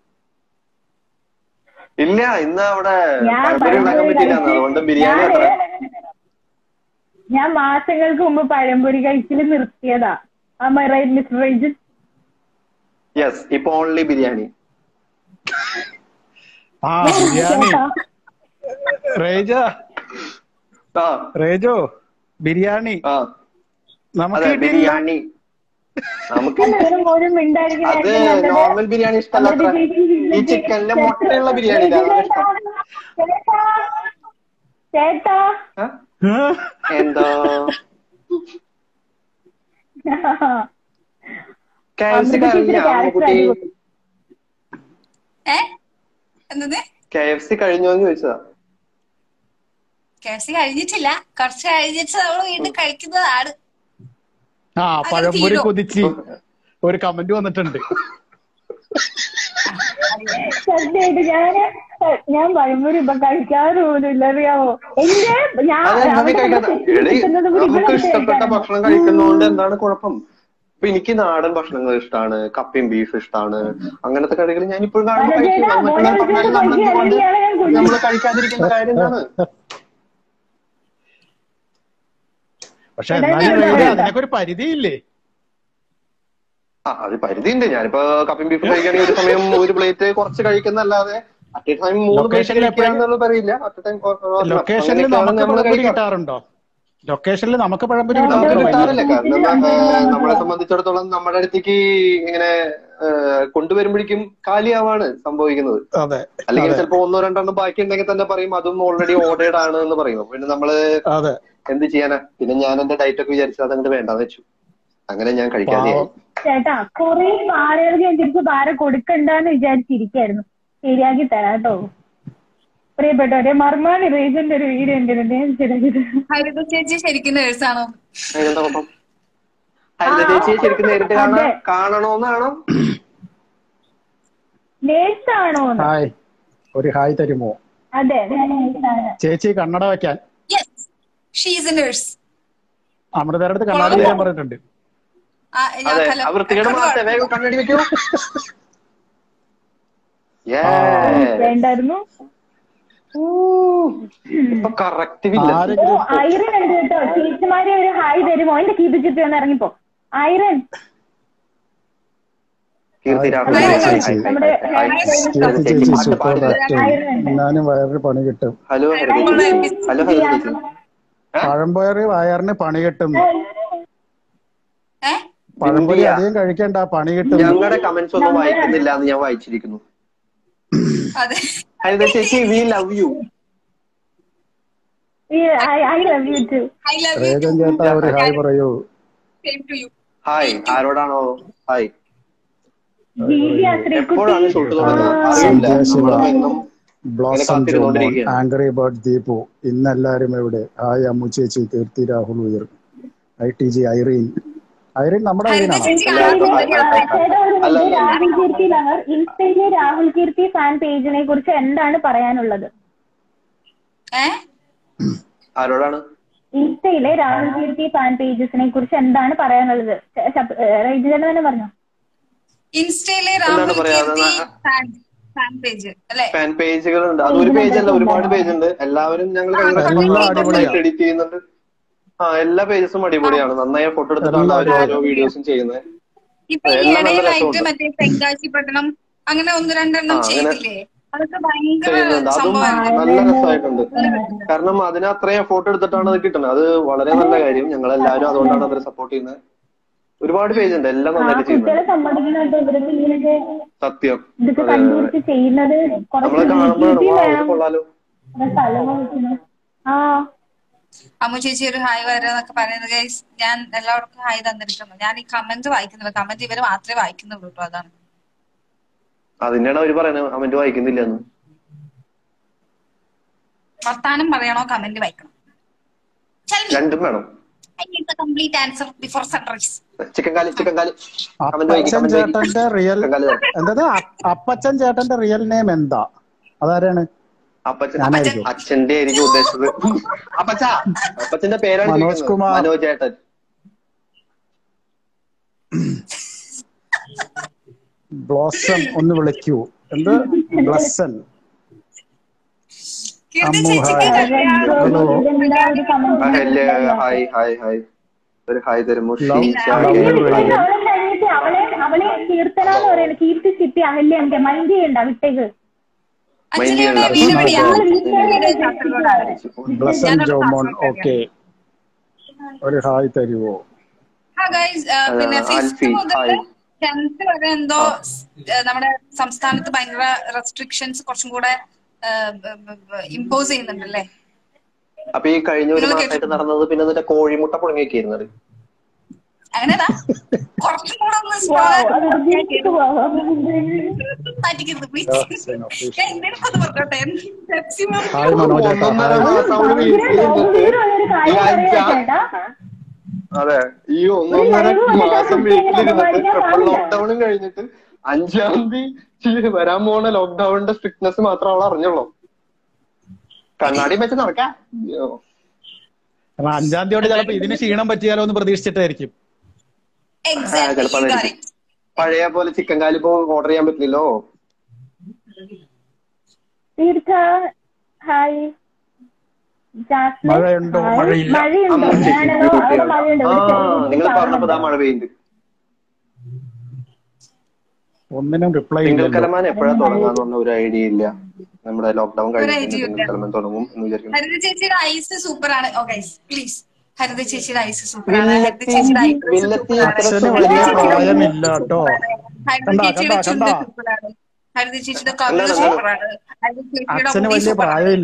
Speaker 2: ഇല്ല ഇന്ന് അവിടെ
Speaker 4: ഞാൻ
Speaker 2: പഴംപൊരി ഉണ്ടാക്കാൻ
Speaker 4: പഴംപൊരി
Speaker 2: പറ്റില്ല,
Speaker 4: കഴിച്ച്
Speaker 2: അതുകൊണ്ട് ബിരിയാണി അത്ര.
Speaker 4: ഞാൻ മാസങ്ങൾക്ക് മുമ്പ് പഴംപൊരി കഴിച്ചില് നിർത്തിയതാ. Am I right mister Raijan?
Speaker 2: Yes ഇപ്പൊ ഓൺലി ബിരിയാണി.
Speaker 3: ആ ബിരിയാണി. റേജ
Speaker 2: ആ
Speaker 3: റേജോ ബിരിയാണി
Speaker 2: ആ
Speaker 3: നമുക്ക്
Speaker 2: അതെ
Speaker 3: കിട്ടിയില്ല.
Speaker 2: ബിരിയാണി നമുക്ക്
Speaker 4: പോലും
Speaker 2: അത് നോർമൽ ബിരിയാണി ഇഷ്ടമല്ല അത്ര. ഈ ചിക്കനിലെ മുട്ടയുള്ള ബിരിയാണി അതാണ് ഇഷ്ടം.
Speaker 4: ചേട്ടാ
Speaker 2: ആ? എന്തോ കെ എഫ് സി കഴിഞ്ഞ അമ്മുക്കുട്ടി
Speaker 5: ഏ എന്തത്
Speaker 2: കെ എഫ് സി കഴിഞ്ഞോന്ന് ചോദിച്ചതാ.
Speaker 5: കെ എഫ് സി കഴിഞ്ഞിട്ടില്ല, കുറച്ച് കഴിഞ്ഞിട്ട് നമ്മള് വീണ്ടും കഴിക്കുന്നതാണ്.
Speaker 3: ആ
Speaker 5: അങ്ങനെ
Speaker 3: പഴംപൊരി
Speaker 5: തീരും.
Speaker 3: കൊതിച്ച് ഒരു കമന്റ് വന്നിട്ടുണ്ട്.
Speaker 4: സത്യമായിട്ട് ഞാന് ഞാൻ പഴംപൊരി ഇപ്പൊ കഴിക്കാറ് പോലും ഇല്ല, അറിയാവോ? എന്റെ ഞാൻ
Speaker 2: അതെന്താ നീ
Speaker 4: അവിടെ
Speaker 2: കഴിക്കാത്ത?
Speaker 4: ചെത്തി
Speaker 2: എടീ
Speaker 4: കിട്ടുന്നത് കൂടി
Speaker 2: നമുക്ക്
Speaker 4: ഇവിടെ
Speaker 2: ഇഷ്ടപ്പെട്ട
Speaker 4: കഴിക്കാറുണ്ട്.
Speaker 2: ഭക്ഷണം കഴിക്കുന്നതുകൊണ്ട് എന്താണ് കുഴപ്പം? ഇപ്പൊ എനിക്ക് നാടൻ ഭക്ഷണങ്ങൾ ഇഷ്ടമാണ്, കപ്പയും ബീഫ് ഇഷ്ടമാണ്, അങ്ങനത്തെ കറികൾ ഞാൻ ഇപ്പോഴും കാണുമ്പോൾ കഴിക്കും. അത് മറ്റുള്ളവർ പറഞ്ഞാലും നമ്മൾ എന്തുകൊണ്ട് നമ്മൾ കഴിക്കാതിരിക്കുന്ന കാര്യം എന്താണ്?
Speaker 3: പക്ഷെ എന്നാലും ഇവിടെ അതിനൊക്കെ ഒരു പരിധിയില്ലേ?
Speaker 2: ആ അത് പരിധിയുണ്ട്. ഞാനിപ്പോ കപ്പയും ബീഫ് കഴിക്കുകയാണെങ്കിൽ ഒരു സമയം ഒരു പ്ലേറ്റ് കുറച്ച് കഴിക്കുന്നല്ലാതെ അറ്റ് എ ടൈം മൂന്ന് പ്ലേറ്റ് കഴിക്കാന്നുള്ള പറയില്ല. അറ്റ് എ ടൈം
Speaker 3: ലൊക്കേഷനിൽ നമുക്ക് പഴംപൊരി കിട്ടാറുണ്ടോ? ലൊക്കേഷനിൽ നമുക്ക് പഴംപൊരി
Speaker 2: നമുക്ക്
Speaker 3: കിട്ടാറുണ്ടോ?
Speaker 2: കിട്ടാറില്ല. കാരണം നമ്മളെ സംബന്ധിച്ചിടത്തോളം നമ്മുടെ അടുത്തേക്ക് ഇങ്ങനെ കൊണ്ടുവരുമ്പോഴേക്കും കാലിയാവാണ് സംഭവിക്കുന്നത്.
Speaker 3: അതെ,
Speaker 2: അല്ലെങ്കിൽ ചിലപ്പോ ഒന്നോ രണ്ടെണ്ണം ബാക്കി ഉണ്ടെങ്കിൽ തന്നെ പറയും അതും ഓൾറെഡി ഓർഡേഡ് ആണ് എന്ന് പറയും. പിന്നെ നമ്മള്
Speaker 3: അതെ,
Speaker 2: എന്ത് ചെയ്യാനാ? പിന്നെ ഞാൻ എന്റെ ഡയറ്റ് ഒക്കെ വിചാരിച്ചത് അതങ്ങോട്ട് വേണ്ടാന്ന് വെച്ചു. അങ്ങനെ ഞാൻ കഴിക്കാതെയായി.
Speaker 4: ചേട്ടാ കൊറേ പാരകൾക്ക് ഞാൻ തിരിച്ച് പാര കൊടുക്കണ്ടെന്ന് വിചാരിച്ചിരിക്കായിരുന്നു. ശരിയാക്കി തരാം കേട്ടോ. പ്രിയപ്പെട്ടവരെ, മർമാണി റീജന്റെ ഒരു വീഡിയോ ഉണ്ട്, ഞാൻ ശരിയാക്കി തരാം.
Speaker 5: ഹരിത ചേച്ചി ശരിക്കും നേഴ്സാണോ?
Speaker 2: അതിനെന്താ കുഴപ്പം? ഹരിത ചേച്ചിയെ ശരിക്കും നേരിട്ട് കാണാ കാണണോന്നാണോ?
Speaker 4: നേഴ്സാണോ?
Speaker 3: ഹായ്, ഒരു ഹായ് തരുമോ?
Speaker 4: അതെ, ഞാൻ നേഴ്സാണ്.
Speaker 3: ചേച്ചി കണ്ണട വെക്കാൻ.
Speaker 5: Yes, she is a nurse.
Speaker 3: അമൃതയുടെ അടുത്ത് കണ്ണാടി വയ്ക്കാൻ പറഞ്ഞിട്ടുണ്ട്.
Speaker 2: അതെ, വൃത്തികേട് മാറ്റേ വേഗം കണ്ണടി വെക്കൂ.
Speaker 4: വേണ്ടായിരുന്നു.
Speaker 2: ഇപ്പൊ കറക്റ്റ്
Speaker 4: ഓ ഐറൻ ഉണ്ട് കേട്ടോ. ചേച്ചിമാരെ ഒരു ഹായ് തരുമോ? എന്റെ കീപ്പ് ചിപ്പി ഒന്ന് ഇറങ്ങിപ്പോ. ഐറൻ
Speaker 3: ഞാനും വയറിന് പണി കിട്ടും.
Speaker 2: ഹലോ ഹലോ ഹലോ
Speaker 3: പഴംപൊരി വയറിന് പണി കിട്ടും. പഴംപൊരി അധികം കഴിക്കണ്ട, പണി കിട്ടും.
Speaker 2: ഞങ്ങളുടെ കമന്റ്സ് ഒന്നും വായിക്കുന്നില്ല എന്ന് ഞാൻ വായിച്ചിരിക്കുന്നു. ഹരിത ചേച്ചി വി ലവ് യു.
Speaker 3: രേഖൻ ചേട്ടാ ഒരു ഹായ് പറയൂ.
Speaker 2: ഹായ്, ആരോടാണോ ഹായ്?
Speaker 4: എപ്പോഴാണ്
Speaker 2: ഷൂട്ട് തുടങ്ങുന്നത്?
Speaker 3: Blossom Jomon, angry bird Deepu, ഇന്നെല്ലാരും എവിടെ? ഹായ് അമ്മു ചേച്ചി, കീർത്തി രാഹുൽ ഉയർ, I T G Irene. Irene നമ്മുടെ ഐറീനാണോ?
Speaker 4: രാഹുൽ കീർത്തി ലവർ, ഇൻസ്റ്റയിലെ രാഹുൽ കീർത്തി ഫാൻ പേജിനെ കുറിച്ച് എന്താണ് പറയാനുള്ളത്?
Speaker 2: ആരോടാണ്?
Speaker 4: ഇൻസ്റ്റയിലെ രാഹുൽ കീർത്തി ഫാൻ പേജസിനെ കുറിച്ച് എന്താണ് പറയാനുള്ളത്? റൈജിതന്നെ തന്നെ പറഞ്ഞോ.
Speaker 5: ഇൻസ്റ്റയിലെ രാഹുൽ കീർത്തി ഫാൻ പേജ് അല്ലേ?
Speaker 2: ഫാൻ പേജുകളുണ്ട്. അതൊരു പേജ് അല്ല, ഒരുപാട് പേജ് ഉണ്ട്. എല്ലാവരും ഞങ്ങൾ എഡിറ്റ് ചെയ്യുന്നുണ്ട്. ആ എല്ലാ പേജസും അടിപൊളിയാണ്. നന്നായി ഫോട്ടോ എടുത്തിട്ടാണ് അവർ ഓരോ വീഡിയോസും ചെയ്യുന്നത്.
Speaker 5: ഇപ്പൊ ഈ ഇടയിലായിട്ട് മറ്റേ തെങ്കാശി പട്ടണം അങ്ങനെ ഒന്ന് രണ്ടെണ്ണം ചെയ്തില്ലേ? അതൊക്കെ ഭയങ്കര സംഭവമാണ്.
Speaker 2: നല്ല രസമായിട്ടുണ്ട്. കാരണം അതിന് അത്രയും ഫോട്ടോ എടുത്തിട്ടാണ് അത് കിട്ടുന്നത്. അത് വളരെ നല്ല കാര്യം. ഞങ്ങൾ എല്ലാവരും അതുകൊണ്ടാണ് അവരെ സപ്പോർട്ട് ചെയ്യുന്നത്. ഒരുപാട് പേജ് ഉണ്ട്, എല്ലാം നന്നായിട്ട് ചെയ്യുന്നത്. സത്യം നമ്മളെ കാണുമ്പോഴാണ് കൊള്ളാലോ.
Speaker 5: അമ്മു ചേച്ചി ഒരു ഹായ് വരാന്നൊക്കെ പറയുന്നത് ഗൈസ്. ഞാൻ എല്ലാവർക്കും ഹായ് തന്നിരിക്കുന്നു. ഞാൻ ഈ കമന്റ് വായിക്കുന്നില്ല, കമന്റ് ഇവര് മാത്രമേ വായിക്കുന്നുള്ളൂ കേട്ടോ. അതാണ്
Speaker 2: അതിനാണ് അവര് പറയുന്നത് കമന്റ് വായിക്കുന്നില്ലെന്ന്.
Speaker 5: വർത്താനം പറയണോ കമന്റ് വായിക്കണം?
Speaker 2: രണ്ടും വേണം.
Speaker 5: Complete answer before sunrise.
Speaker 2: Chicken കാലി ചിക്കൻ കാലി
Speaker 3: അപ്പച്ചൻ ചേട്ടന്റെ റിയൽ എന്താ? അപ്പച്ചൻ ചേട്ടന്റെ റിയൽ നെയിം എന്താ? അതാരാണ്?
Speaker 2: അപ്പച്ചൻ അച്ഛന്റെ ആയിരിക്കും ഉദ്ദേശിച്ചത്. അപ്പച്ച അപ്പച്ചന്റെ പേരാണ്
Speaker 3: മനോജ് കുമാർ.
Speaker 2: മനോജ് ചേട്ടൻ.
Speaker 3: ബ്ലോസം ഒന്ന് വിളിക്കൂ. എന്ത് Blessan? Ammu hi. Hello
Speaker 2: hi hi hi ഒരു ഹായ് തരുമോ?
Speaker 4: അവളെ അവളെ കീർത്തന എന്ന് പറയുന്നത് കീർത്തി ചിപ്പി അഹല്യ എന്റെ മൈൻഡ് ചെയ്യണ്ട, വിട്ടേക്ക്.
Speaker 3: ബ്ലസ്സൻ ജോമോൻ ഓക്കെ, ഒരു ഹായ് തരുവോ?
Speaker 5: പിന്നെ ഫിഫ്ത്ത് മുതൽ ടെൻത്ത് വരെ എന്തോ നമ്മുടെ സംസ്ഥാനത്ത് ഭയങ്കര റെസ്ട്രിക്ഷൻസ് കുറച്ചും കൂടെ ഇമ്പോസ് ചെയ്യുന്നുണ്ടല്ലേ?
Speaker 2: അപ്പൊ ഈ കഴിഞ്ഞ ഒരു മാസമായിട്ട് നടന്നത് പിന്നെ എന്നിട്ട് കോഴിമുട്ട പുഴങ്ങിയൊക്കെയായിരുന്നത്.
Speaker 5: അങ്ങനെതാ കുറച്ചും കൂടെ ഒന്ന് പറഞ്ഞോട്ടെ.
Speaker 2: ഒന്നൊന്നര മാസം അവള് വീട്ടിലിരുന്നിട്ട് അതെ ഈ ഒന്നൊന്നര മാസം വീട്ടിലിരുന്നിട്ട് ട്രിപ്പിൾ ലോക്ക്ഡൌണും കഴിഞ്ഞിട്ട് അഞ്ചാം തീയതി വരാൻ പോകുന്ന ലോക്ക്ഡൌണിന്റെ സ്ട്രിക്ട്നെസ് മാത്രം അവൾ അറിഞ്ഞുള്ളൂ. കണ്ണാടി വെച്ച് നടക്കാം.
Speaker 3: അഞ്ചാം തീയതി ചിലപ്പോ ഇതിന് ക്ഷീണം പറ്റിയാലോ എന്ന് പ്രതീക്ഷിച്ചിട്ടായിരിക്കും.
Speaker 2: ചിലപ്പോ പഴയ പോലെ ചിക്കൻ കാലി ഇപ്പൊ ഓർഡർ ചെയ്യാൻ പറ്റില്ലല്ലോ.
Speaker 3: മഴയുണ്ടോ? മഴയില്ല.
Speaker 2: നിങ്ങൾ പറഞ്ഞപ്പോ ആ മഴ പെയ്യുന്നുണ്ട്.
Speaker 3: ഒന്നിനും റിപ്ലൈ
Speaker 2: തിങ്കൾ കലമാൻ എപ്പോഴാ തുടങ്ങാന്നുള്ള ഒരു ഐഡിയ ഇല്ല. നമ്മുടെ ലോക്ക്ഡൌൺ കഴിഞ്ഞിട്ട് തിങ്കൾ കലമാൻ തുടങ്ങും എന്ന് വിചാരിക്കുന്നു.
Speaker 5: ഹരിത ചേച്ചിയുടെ ഐസ് സൂപ്പർ ആണ്. ഓക്കെ പ്ലീസ്, ഹരിത ചേച്ചിയുടെ ഐസ് സൂപ്പർ ആണ്. ഹരിത ചേച്ചിയുടെ ഐസ്
Speaker 3: പ്രായമില്ല കേട്ടോ.
Speaker 5: ഹരിത ചേച്ചിയുടെ ചുണ്ട് സൂപ്പർ ആണ്. ഹരിത ചേച്ചിയുടെ കവിത സൂപ്പർ ആണ്.
Speaker 3: അച്ഛന് വലിയ പ്രായമില്ല.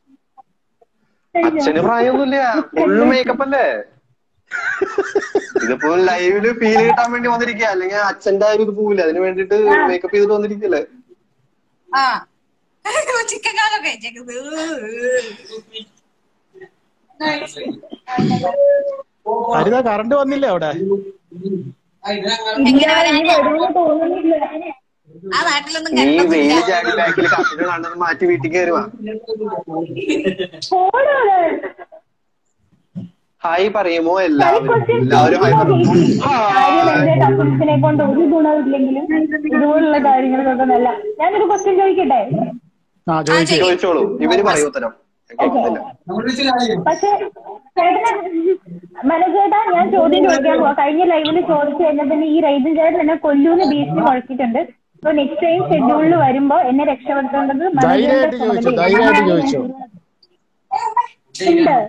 Speaker 2: അച്ഛന് പ്രായമൊന്നുമില്ല, ഫുൾ മേക്കപ്പ് അല്ലേ. ഇതിപ്പോ ലൈവില് ഫീൽ കിട്ടാൻ വേണ്ടി വന്നിരിക്കുക, അല്ലെങ്കിൽ അച്ഛന്റെ ആ ഒരു ഇത് പോവില്ല, അതിന് വേണ്ടിട്ട് മേക്കപ്പ് ചെയ്തിട്ട് വന്നിരിക്കല്ലേ.
Speaker 5: ആ ചിക്കൻ കാലൊക്കെ
Speaker 3: ഹരിത കറണ്ട് വന്നില്ലേ അവിടെ?
Speaker 5: ആ നാട്ടിലൊന്നും
Speaker 2: നീ വെയിൽ ചാടി ബാക്കിൽ കപ്പിന് കാണുന്നത് മാറ്റി വീട്ടിൽ കയറുവാ. ഹായ് പറയുമോ എല്ലാവരും? എല്ലാവരും ഹായ് പറയും.
Speaker 4: കൊണ്ട് ഒരു ഗുണമില്ലെങ്കിലും ഇതുപോലുള്ള കാര്യങ്ങൾക്കൊക്കെ നല്ല. ഞാനൊരു ക്വസ്റ്റ്യൻ ചോദിക്കട്ടെ?
Speaker 2: ചോദിച്ചോളൂ, ഇവര് പറയൂ ഉത്തരം.
Speaker 4: പക്ഷെ ചേട്ടന് മനോജേട്ടാ, ഞാൻ ചോദ്യം ചോദിക്കാൻ പോവാ. കഴിഞ്ഞ ലൈവില് ചോദിച്ചു കഴിഞ്ഞപ്പോൾ ഈ റൈജൻ ചേട്ടൻ എന്നെ കൊല്ലൂന്ന് ഭീഷണി മുഴക്കിയിട്ടുണ്ട്. അപ്പൊ നെക്സ്റ്റ് ടൈം ഷെഡ്യൂളിൽ വരുമ്പോ എന്നെ രക്ഷപ്പെടുത്തേണ്ടത് ഉണ്ട്.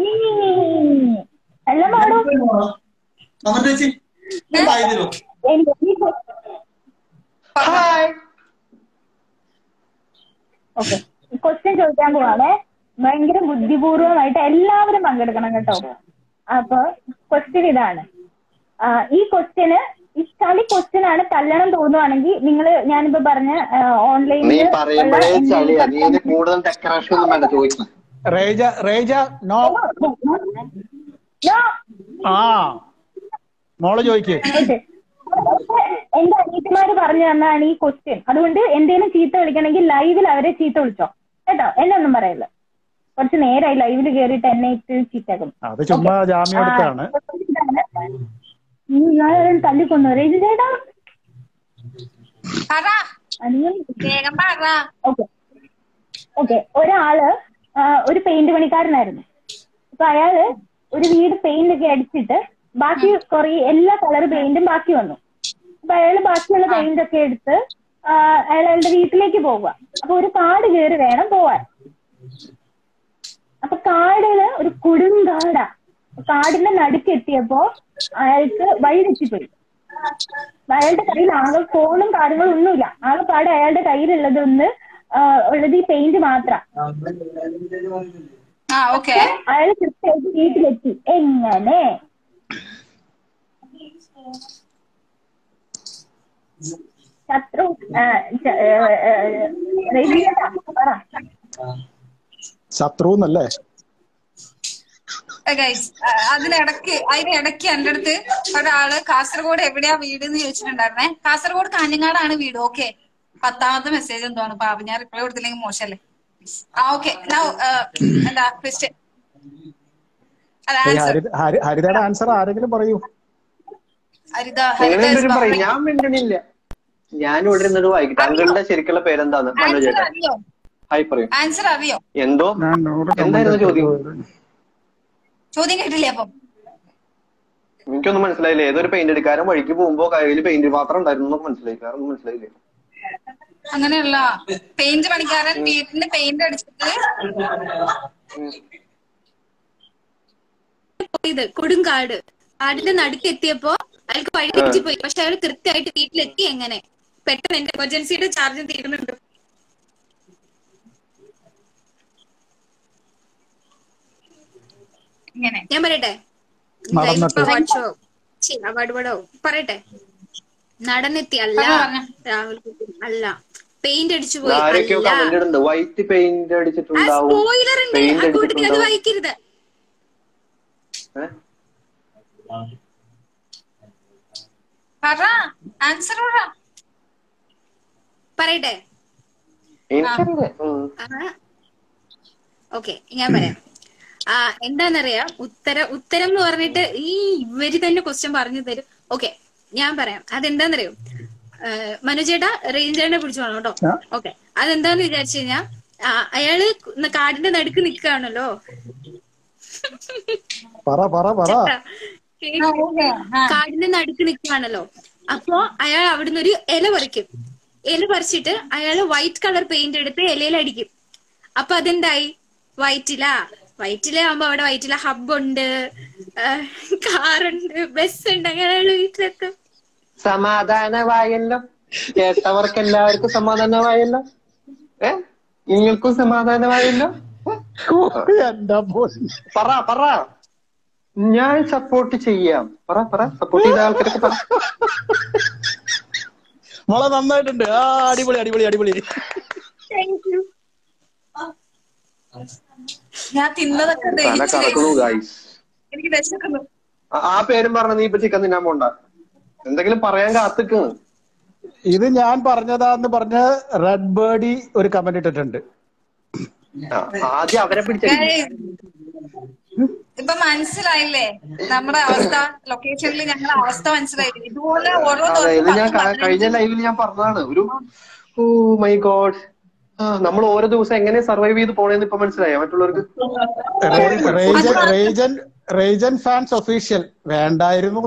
Speaker 4: അല്ല മാഡം, ഓക്കെ ക്വസ്റ്റ്യൻ ചോദിക്കാൻ പോവാണേ. ഭയങ്കര ബുദ്ധിപൂർവമായിട്ട് എല്ലാവരും പങ്കെടുക്കണം കേട്ടോ. അപ്പൊ ക്വസ്റ്റ്യൻ ഇതാണ്. ഈ ക്വസ്റ്റ്യന് ഈ കളി ക്വസ്റ്റ്യൻ ആണ്. തല്ലണം തോന്നുവാണെങ്കിൽ നിങ്ങൾ ഞാനിപ്പോ പറഞ്ഞ ഓൺലൈനിൽ
Speaker 3: ആ മോള് ചോദിക്കേ.
Speaker 4: എന്റെ അനിയത്തിമാര് പറഞ്ഞു തന്നാണ് ഈ ക്വസ്റ്റ്യൻ. അതുകൊണ്ട് എന്തേലും ചീത്ത വിളിക്കണമെങ്കിൽ ലൈവിൽ അവരെ ചീത്ത വിളിച്ചോ കേട്ടോ. എന്നെ ഒന്നും പറയല്ല. കുറച്ച് നേരമായി ലൈവിൽ കയറിയിട്ട് എന്നെ ഇട്ട് ചീത്തക്കും. തല്ലിക്കൊന്നു റേജ് ചേട്ടാ. ഓക്കെ, ഒരാള് ഒരു പെയിന്റ് പണിക്കാരനായിരുന്നു. അപ്പൊ അയാള് ഒരു വീട് പെയിന്റ് ഒക്കെ അടിച്ചിട്ട് ബാക്കി കുറെ എല്ലാ കളർ പെയിന്റും ബാക്കി വന്നു. അപ്പൊ അയാള് ബാക്കിയുള്ള പെയിന്റ് ഒക്കെ എടുത്ത് അയാൾ അയാളുടെ വീട്ടിലേക്ക് പോവുക. അപ്പൊ ഒരു കാട് കയറി വേണം പോവാൻ. അപ്പൊ കാടില് ഒരു കൊടുങ്കാടാ. കാടിന്റെ നടുക്കെത്തിയപ്പോ അയാൾക്ക് വഴി തെറ്റിപ്പോയി. അയാളുടെ കയ്യിൽ ആകെ ഫോണും കാര്യങ്ങളും ഒന്നുമില്ല. ആകെപ്പാട് അയാളുടെ കയ്യിലുള്ളത് ഒന്ന് ഉള്ളത് ഈ പെയിന്റ് മാത്രം. അയാൾ കൃത്യമായിട്ട് വീട്ടിലെത്തി. എങ്ങനെ? ശത്രു
Speaker 3: ശത്രു എന്നല്ലേ?
Speaker 5: അതിനിടക്ക് അതിനിടയ്ക്ക് എന്റെ അടുത്ത് ഒരാള് കാസർഗോഡ് എവിടെയാ വീട് എന്ന് ചോദിച്ചിട്ടുണ്ടായിരുന്നേ. കാസർഗോഡ് കാഞ്ഞങ്ങാടാണ് വീട്. ഓക്കെ, പത്താമത്തെ മെസ്സേജ് എന്താണ് പാവം, ഞാൻ റിപ്ലൈ കൊടുത്തില്ലെങ്കിൽ മോശമല്ലേ? ആ ഓക്കെ, എന്താ ക്വസ്റ്റ്യൻ?
Speaker 3: ഹരിതയുടെ ആൻസർ ആരെങ്കിലും പറയൂ.
Speaker 5: ഹരിത
Speaker 2: ഞാൻ മിണ്ടണില്ല, ഞാൻ ഇവിടെ നിന്നിട്ട് വായിക്കട്ടെ. താങ്കളുടെ ശരിക്കുള്ള പേരെന്താന്ന് മനോജേട്ടാ? ഹായ് പറയൂ.
Speaker 5: ആൻസർ അറിയോ?
Speaker 2: എന്തോ എന്തായിരുന്നു ചോദ്യം?
Speaker 5: ചോദ്യം കേട്ടില്ലേ? അപ്പം
Speaker 2: എനിക്കൊന്നും മനസ്സിലായില്ലേ. ഏതൊരു പെയിന്റ് എടുക്കാരൻ വഴിക്ക് പോകുമ്പോ കയ്യിൽ പെയിന്റ് മാത്രം ഉണ്ടായിരുന്നു മനസ്സിലായി, വേറെ ഒന്നും മനസ്സിലായില്ലേ?
Speaker 5: അങ്ങനെയല്ല, പെയിന്റ് പണിക്കാരൻ വീട്ടിന്റെ പെയിന്റ് അടിച്ചിട്ട്
Speaker 7: കൊടുങ്കാട് കാടിന്റെ നടുക്ക് എത്തിയപ്പോ അയാൾക്ക് വഴി തെറ്റിപ്പോയി. പക്ഷെ അയാൾ കൃത്യമായിട്ട് വീട്ടിലെത്തി. എങ്ങനെ? പെട്ടെന്ന് എന്റെ എമർജൻസിയുടെ ചാർജ് തീരുന്നുണ്ട്.
Speaker 5: ഇങ്ങനെ
Speaker 7: ഞാൻ പറയട്ടെ
Speaker 3: നടന്നിട്ട്
Speaker 7: വാട്സോ അവാർഡ് പടോ പറയട്ടെ. നടന്നെത്തി അല്ല രാഹുൽ കുട്ടി അല്ല, പെയിന്റ് അടിച്ചു പോയി
Speaker 2: ആരൊക്കെയോ
Speaker 7: അല്ല,
Speaker 2: കമന്റ് ഇടുന്നുണ്ട് വൈറ്റ് പെയിന്റ് അടിച്ചിട്ടുണ്ടാവും.
Speaker 7: സ്പോയിലർ ഉണ്ട്
Speaker 2: പെയിന്റ്
Speaker 7: ആ കൂട്ടത്തിൽ, അത്
Speaker 2: അടിച്ചിട്ടുണ്ടാവും.
Speaker 7: വായിക്കരുത്.
Speaker 2: ഏഹ്?
Speaker 5: പറ ആൻസർ പറ.
Speaker 7: പറയട്ടെ.
Speaker 2: എനിക്കറിയില്ല. ഉം.
Speaker 7: ഓക്കെ ഞാൻ പറയാം. ആ എന്താന്നറിയാം, ഉത്തര ഉത്തരം എന്ന് പറഞ്ഞിട്ട് ഈ ഇവര് തന്നെ ക്വസ്റ്റ്യൻ പറഞ്ഞു തരും. ഓക്കെ ഞാൻ പറയാം അതെന്താന്നറിയോ. മനുചേട്ടാ റേഞ്ചറിനെ പിടിച്ചോളാം കേട്ടോ. ഓക്കെ അതെന്താന്ന് വിചാരിച്ചു കഴിഞ്ഞാ അയാള് കാടിന്റെ നടുക്ക് നിക്കാണല്ലോ.
Speaker 3: പറ പറ പറ
Speaker 7: കാടിന്റെ നടുക്ക് നിൽക്കുകയാണല്ലോ. അപ്പൊ അയാൾ അവിടുന്ന് ഒരു ഇല പറിക്കും. ഇല പറിച്ചിട്ട് അയാള് വൈറ്റ് കളർ പെയിന്റ് എടുത്ത് ഇലയിൽ അടിക്കും. അപ്പൊ അതെന്തായി? വൈറ്റില. വൈറ്റില ആകുമ്പോ അവിടെ വൈറ്റില ഹബ്ബുണ്ട്, കാറുണ്ട്, ബസ് ഉണ്ട്. അങ്ങനെ അയാള് വീട്ടിലെത്തും.
Speaker 2: സമാധാനമായല്ലോ, കേട്ടവർക്ക് എല്ലാവർക്കും സമാധാനമായല്ലോ. ഏ നിങ്ങൾക്കും സമാധാനമായല്ലോ.
Speaker 3: എന്താ
Speaker 2: പറ പറ ഞാൻ സപ്പോർട്ട് ചെയ്യാം. പറ പറ സപ്പോർട്ട് ചെയ്ത ആൾക്കാരൊക്കെ പറ.
Speaker 3: മോളെ നന്നായിട്ടുണ്ട്. ആ അടിപൊളി അടിപൊളി അടിപൊളി.
Speaker 5: ഞാൻ തിന്നതൊക്കെ
Speaker 2: തല കറക്കുന്നു ഗൈസ്.
Speaker 5: എനിക്ക് വിശക്കുന്നു.
Speaker 2: ആ പേരും പറഞ്ഞ നീ ഇപ്പൊ ചിക്കൻ തിന്നാൻ പോണ്ട, എന്തെങ്കിലും പറയാൻ കാത്തിക്കുന്നു.
Speaker 3: ഇത് ഞാൻ പറഞ്ഞതാന്ന് പറഞ്ഞ റെഡ് ബേർഡി ഒരു കമന്റ് ഇട്ടിട്ടുണ്ട്.
Speaker 2: ആദ്യം അവരെ പിടിച്ച
Speaker 5: ഇപ്പൊ മനസ്സിലായില്ലേ നമ്മുടെ അവസ്ഥ? ലൊക്കേഷനിൽ ഞങ്ങളുടെ അവസ്ഥ മനസ്സിലായില്ലേ? ഇതുപോലെ ഓരോ
Speaker 2: അതായത് ഞാൻ കഴിഞ്ഞ ലൈവിൽ ഞാൻ പറഞ്ഞതാണ്. ഒരു ഓ മൈ ഗോഡ്, നമ്മൾ ഓരോ ദിവസം എങ്ങനെ സർവൈവ് ചെയ്ത് പോണേന്ന് ഇപ്പൊ മനസ്സിലായോ മറ്റുള്ളവർക്ക്?
Speaker 3: റേജൻ ഫാൻസ് ഒഫീഷ്യൽ വേണ്ടായിരുന്നു.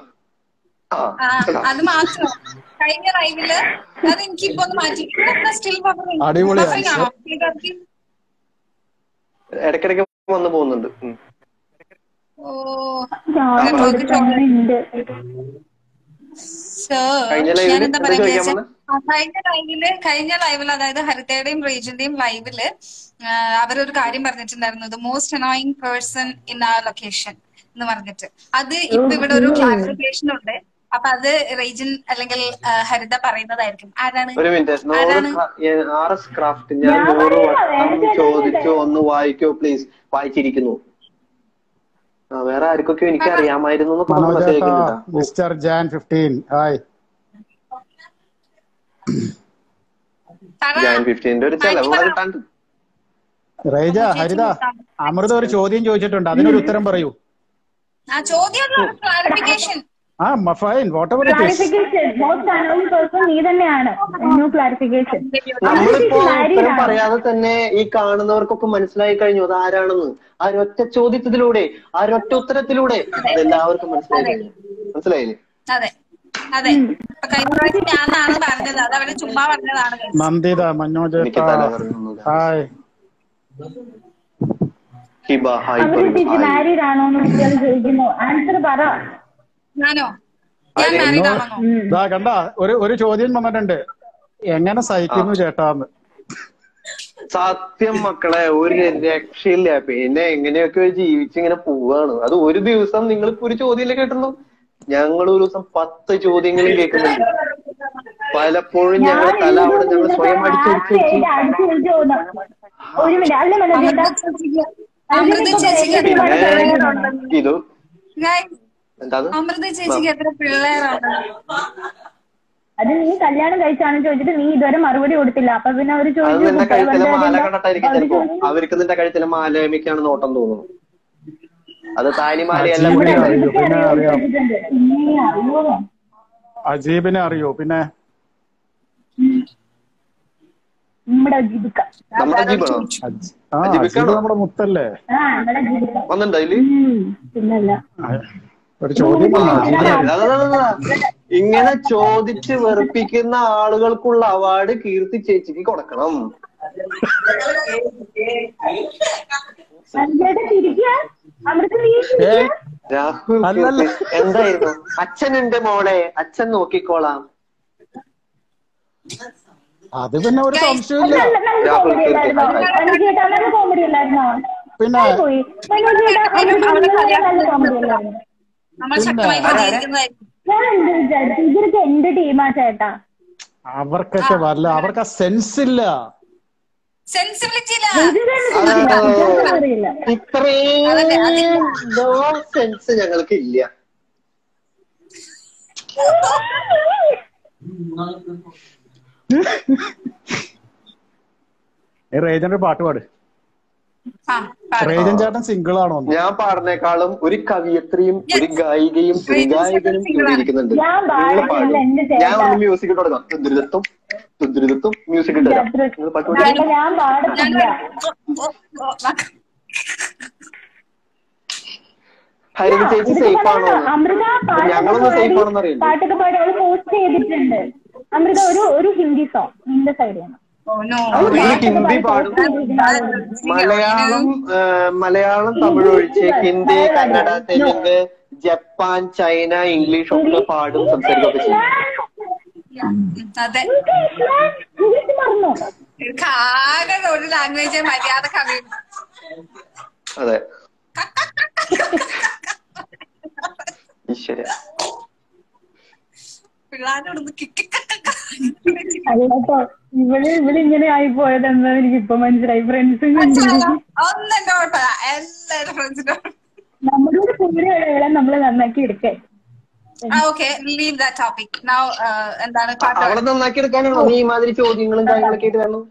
Speaker 5: അത് മാത്രം കഴിഞ്ഞ ലൈവില് അത് എനിക്കിപ്പോ ഒന്ന് മാറ്റി.
Speaker 3: അടിപൊളിയാണ്.
Speaker 2: ഇടയ്ക്കിടയ്ക്ക് വന്നു പോകുന്നുണ്ട്.
Speaker 5: ഓ
Speaker 2: കഴിഞ്ഞ ലൈവില്
Speaker 5: ഞാനെന്താ പറയാ കഴിഞ്ഞ ലൈവില് കഴിഞ്ഞ ലൈവില് അതായത് ഹരിതയുടെയും റേജന്റെയും ലൈവില് അവരൊരു കാര്യം പറഞ്ഞിട്ടുണ്ടായിരുന്നു, the most annoying person in ആ ലൊക്കേഷൻ എന്ന് പറഞ്ഞിട്ട്. അത് ഇപ്പൊ ഇവിടെ ഒരു ക്ലാരിഫിക്കേഷൻ ഉണ്ട്. അപ്പൊ അത് റേജൻ അല്ലെങ്കിൽ ഹരിത പറയുന്നതായിരിക്കും. ആരാണ്
Speaker 2: ഒരു മിനിറ്റ്. ആർ എസ് ക്രാഫ്റ്റ് ഞാൻ നൂറ് വട്ടം ചോദിച്ചു, ഒന്ന് വായിക്കോ പ്ലീസ്. വായിച്ചിരിക്കുന്നു. വേറെ ആർക്കൊക്കെ എനിക്ക് അറിയാമായിരുന്നു.
Speaker 3: Mister Jan fifteen hi.
Speaker 2: Jan ഫിഫ്റ്റീന്റെ ഒരു ചെലവ് കിട്ടാണ്ട്.
Speaker 3: റേജ ഹരിത അമൃത ഒരു ചോദ്യം ചോദിച്ചിട്ടുണ്ട്, അതിനൊരു ഉത്തരം പറയൂ. ആ fine whatever it is.
Speaker 2: നമ്മളിപ്പോ ഉത്തരം പറയാതെ തന്നെ ഈ കാണുന്നവർക്കൊക്കെ മനസ്സിലായി കഴിഞ്ഞു അത് ആരാണെന്ന്. ആ ഒരൊറ്റ ചോദ്യത്തിലൂടെ, ആ ഒരൊറ്റ ഉത്തരത്തിലൂടെ അതെല്ലാവർക്കും മനസ്സിലായി. മനസ്സിലായില്ലേ?
Speaker 5: അതെ അതെ. കഴിഞ്ഞ പ്രാവശ്യം ഞാനാണ് പറഞ്ഞത്, അത് അവര് ചുമ്മാ പറഞ്ഞതാണ്.
Speaker 3: നന്ദിത മനോജ് ഹായ്.
Speaker 2: ഹിബ ഹായ്.
Speaker 5: ഞാനോ ഞാൻ മാരീഡ് ആണോ?
Speaker 3: കണ്ട ഒരു ഒരു ചോദ്യം വന്നിട്ടുണ്ട്, എങ്ങനെ സഹിക്കുന്നു ചേട്ടാന്ന്.
Speaker 2: സത്യം മക്കളെ ഒരു രക്ഷയില്ല. പിന്നെ എങ്ങനെയൊക്കെ ജീവിച്ചിങ്ങനെ പോവാണ്. അത് ഒരു ദിവസം നിങ്ങളിപ്പോ ഒരു ചോദ്യമല്ലേ കേട്ടുള്ളൂ, ഞങ്ങൾ ഒരു ദിവസം പത്ത് ചോദ്യങ്ങളും കേൾക്കുന്നുണ്ട്. പലപ്പോഴും ഞങ്ങൾ തല അവിടെ ഞങ്ങൾ സ്വയം അടിച്ചടിച്ചു. ഇത്
Speaker 5: അമൃത ചേച്ചിക്ക് എത്ര പിള്ളേരാണ്?
Speaker 4: അത് നീ കല്യാണം കഴിച്ചാണെന്ന് ചോദിച്ചിട്ട് നീ ഇതുവരെ മറുപടി കൊടുത്തില്ല. അപ്പൊ പിന്നെ അവര്
Speaker 2: അത് നിന്റെ കഴുത്തിലെ മാല കണ്ടിട്ടായിരിക്കും ചിലപ്പോ. അവർക്ക് നിന്റെ കഴുത്തിലെ മാലമിക്കാണ് നോട്ടം തോന്നുന്നു. അത് താലിമാലയെല്ലാം കൂടി.
Speaker 3: അജീബിനെ അറിയോ? പിന്നെ
Speaker 4: നമ്മുടെ അജീബിക്ക
Speaker 2: നമ്മുടെ അജീബാണോ? അജീബിക്കാണോ?
Speaker 3: നമ്മുടെ മുത്തല്ലേ
Speaker 2: വന്നിട്ടുണ്ടോ അതില്?
Speaker 4: പിന്നല്ല
Speaker 3: ഒരു ചോദ്യം.
Speaker 2: ഇങ്ങനെ ചോദിച്ച് വെറുപ്പിക്കുന്ന ആളുകൾക്കുള്ള അവാർഡ് കീർത്തി ചേച്ചിക്ക് കൊടുക്കണം. രാഹുൽ എന്തായിരുന്നു? അച്ഛൻ എന്റെ മോളെ, അച്ഛൻ നോക്കിക്കോളാം.
Speaker 3: അത് പിന്നെ ഒരു സംശയമില്ല.
Speaker 2: രാഹുൽ
Speaker 4: കോമഡി അല്ലായിരുന്നോ?
Speaker 3: പിന്നെ
Speaker 4: പോയി മനോജേട്ടാ നല്ല കോമഡി അല്ലായിരുന്നു.
Speaker 5: നമ്മൾ ശക്തമായി പ്രതികരിക്കുന്നതായിരിക്കും.
Speaker 4: ഞാൻ എന്ത് വിചാരിച്ചു ഇവർക്ക് എന്റെ ടീമാ ചേട്ടാ.
Speaker 3: അവർക്കൊക്കെ വല്ല അവർക്ക് ആ സെൻസ് ഇല്ല,
Speaker 5: സെൻസിബിലിറ്റി ഇല്ല.
Speaker 4: അറിയില്ല.
Speaker 2: ഇത്രയും ലോ സെൻസ് ഞങ്ങൾക്ക് ഇല്ല.
Speaker 3: റേജന്റെ പാട്ട് പാട്.
Speaker 5: ആ,
Speaker 3: റേജൻ ചേട്ടൻ സിംഗിൾ ആണോ?
Speaker 2: ഞാൻ പാടുന്നേക്കാളും ഒരു കവിയത്രിയും ഒരു ഗായികയും ഒരു ഗായകനും ഇവിടെ ഇരിക്കുന്നുണ്ട്. നിങ്ങൾ പാടും, ഞാൻ ഒന്ന് മ്യൂസിക് തുടങ്ങാം. തുന്തുരിതത്തും തുന്തുരിതത്തും മ്യൂസിക് ഇട്ടുതരാം. നിങ്ങൾ പാട്ട് പാടി.
Speaker 4: ഞാൻ പാടത്തില്ല.
Speaker 2: ഹരിത ചേച്ചി സേഫ് ആണോ?
Speaker 4: അമൃത
Speaker 2: ഞങ്ങളൊന്ന് സേഫ് ആണെന്ന് അറിയില്ല.
Speaker 4: പാട്ടൊക്കെ പാടി അവള് പോസ്റ്റ് ചെയ്തിട്ടുണ്ട്. അമൃത ഒരു ഒരു ഹിന്ദി സോങ് നിന്റെ സൈഡിൽ നിന്ന്.
Speaker 2: ഒരു ഹിന്ദി പാടും, മലയാളം മലയാളം തമിഴ് ഒഴിച്ച് Hindi, Kannada, Telugu, Japan, China, English ഒക്കെ പാടും, സംസാരിക്കുകയൊക്കെ ചെയ്യും.
Speaker 5: അതെ,
Speaker 4: മറന്നോ?
Speaker 5: ആകെ ഒരു ലാംഗ്വേജ് മര്യാദ കവി.
Speaker 2: അതെ, ഈശ്വര
Speaker 5: പിള്ളേരോട്
Speaker 4: അല്ലട്ടോ ഇവിടെ ഇവിടെ ഇങ്ങനെ ആയി പോയത് എന്താ എനിക്ക് ഇപ്പൊ മനസ്സിലായി. ഫ്രണ്ട്സും കണ്ടില്ല.
Speaker 5: ഒന്നെന്റെ കുഴപ്പമില്ല, എല്ലാവരും ഫ്രണ്ട്സിന്റെ.
Speaker 4: നമ്മുടെ കൂടെയുള്ള നമ്മള് നന്നാക്കി എടുക്കേ.
Speaker 5: Okay, leave that topic now. എന്താണ് പാട്ട്?
Speaker 2: അവളെ നന്നാക്കി എടുക്കാനാണോ നീ മാതിരി ചോദ്യങ്ങളും കാര്യങ്ങളൊക്കെ ആയിട്ട് വരണം?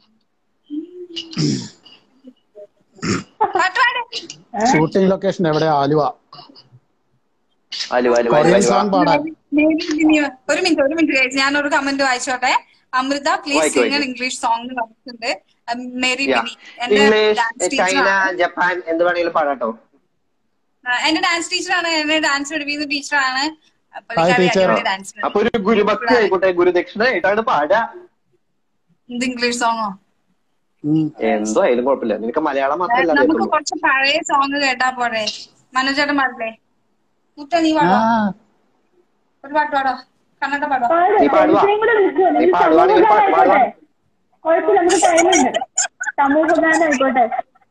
Speaker 5: പാട്ട് പാട്.
Speaker 3: ഷൂട്ടിംഗ് ലൊക്കേഷൻ എവിടെ? ആലുവ.
Speaker 2: ആലുവ ആലുവ
Speaker 3: കൊറിയൻ സോങ് പാടാൻ.
Speaker 5: ഒരു മിനിറ്റ് ഒരു മിനിറ്റ് കഴിച്ച് ഞാനൊരു കമന്റ് വായിച്ചോട്ടെ. Amrutha please sing an English song പറഞ്ഞിട്ടുണ്ട്. Mary Bini
Speaker 2: English, China, Japan എന്ത് വേണമെങ്കിലും പാടാട്ടോ.
Speaker 5: എന്റെ ഡാൻസ് ടീച്ചറാണ്, എന്നെ ഡാൻസ് പഠിപ്പിക്കുന്ന ടീച്ചറാണ്. ഡാൻസ്
Speaker 2: അപ്പൊ ഒരു ഗുരുഭക്തി ആയിക്കോട്ടെ, ഗുരുദക്ഷിണ ആയിട്ടാണ് പാടുക.
Speaker 5: ഇത് ഇംഗ്ലീഷ് സോങ്ങോ?
Speaker 2: എന്തോ ആയാലും കുഴപ്പമില്ല, നിനക്ക് മലയാളം മാത്രമല്ല.
Speaker 5: നമുക്ക് കുറച്ച് പഴയ സോങ് കേട്ടാ പോരെ? മനോജേട്ടൻ പാടില്ലേ? മുറ്റ നീ പാടോ? ഒരു പാട്ട് പാടോ? കന്നഡ പാടോ?
Speaker 2: നീ പാടുവാ, നീ പാടുവാണെങ്കിൽ ഒരു പാട്ട് പാടുവാ.
Speaker 4: കുഴപ്പമില്ല, നമുക്ക് ടൈമുണ്ട്. സമൂഹ ഗാനം ആയിക്കോട്ടെ.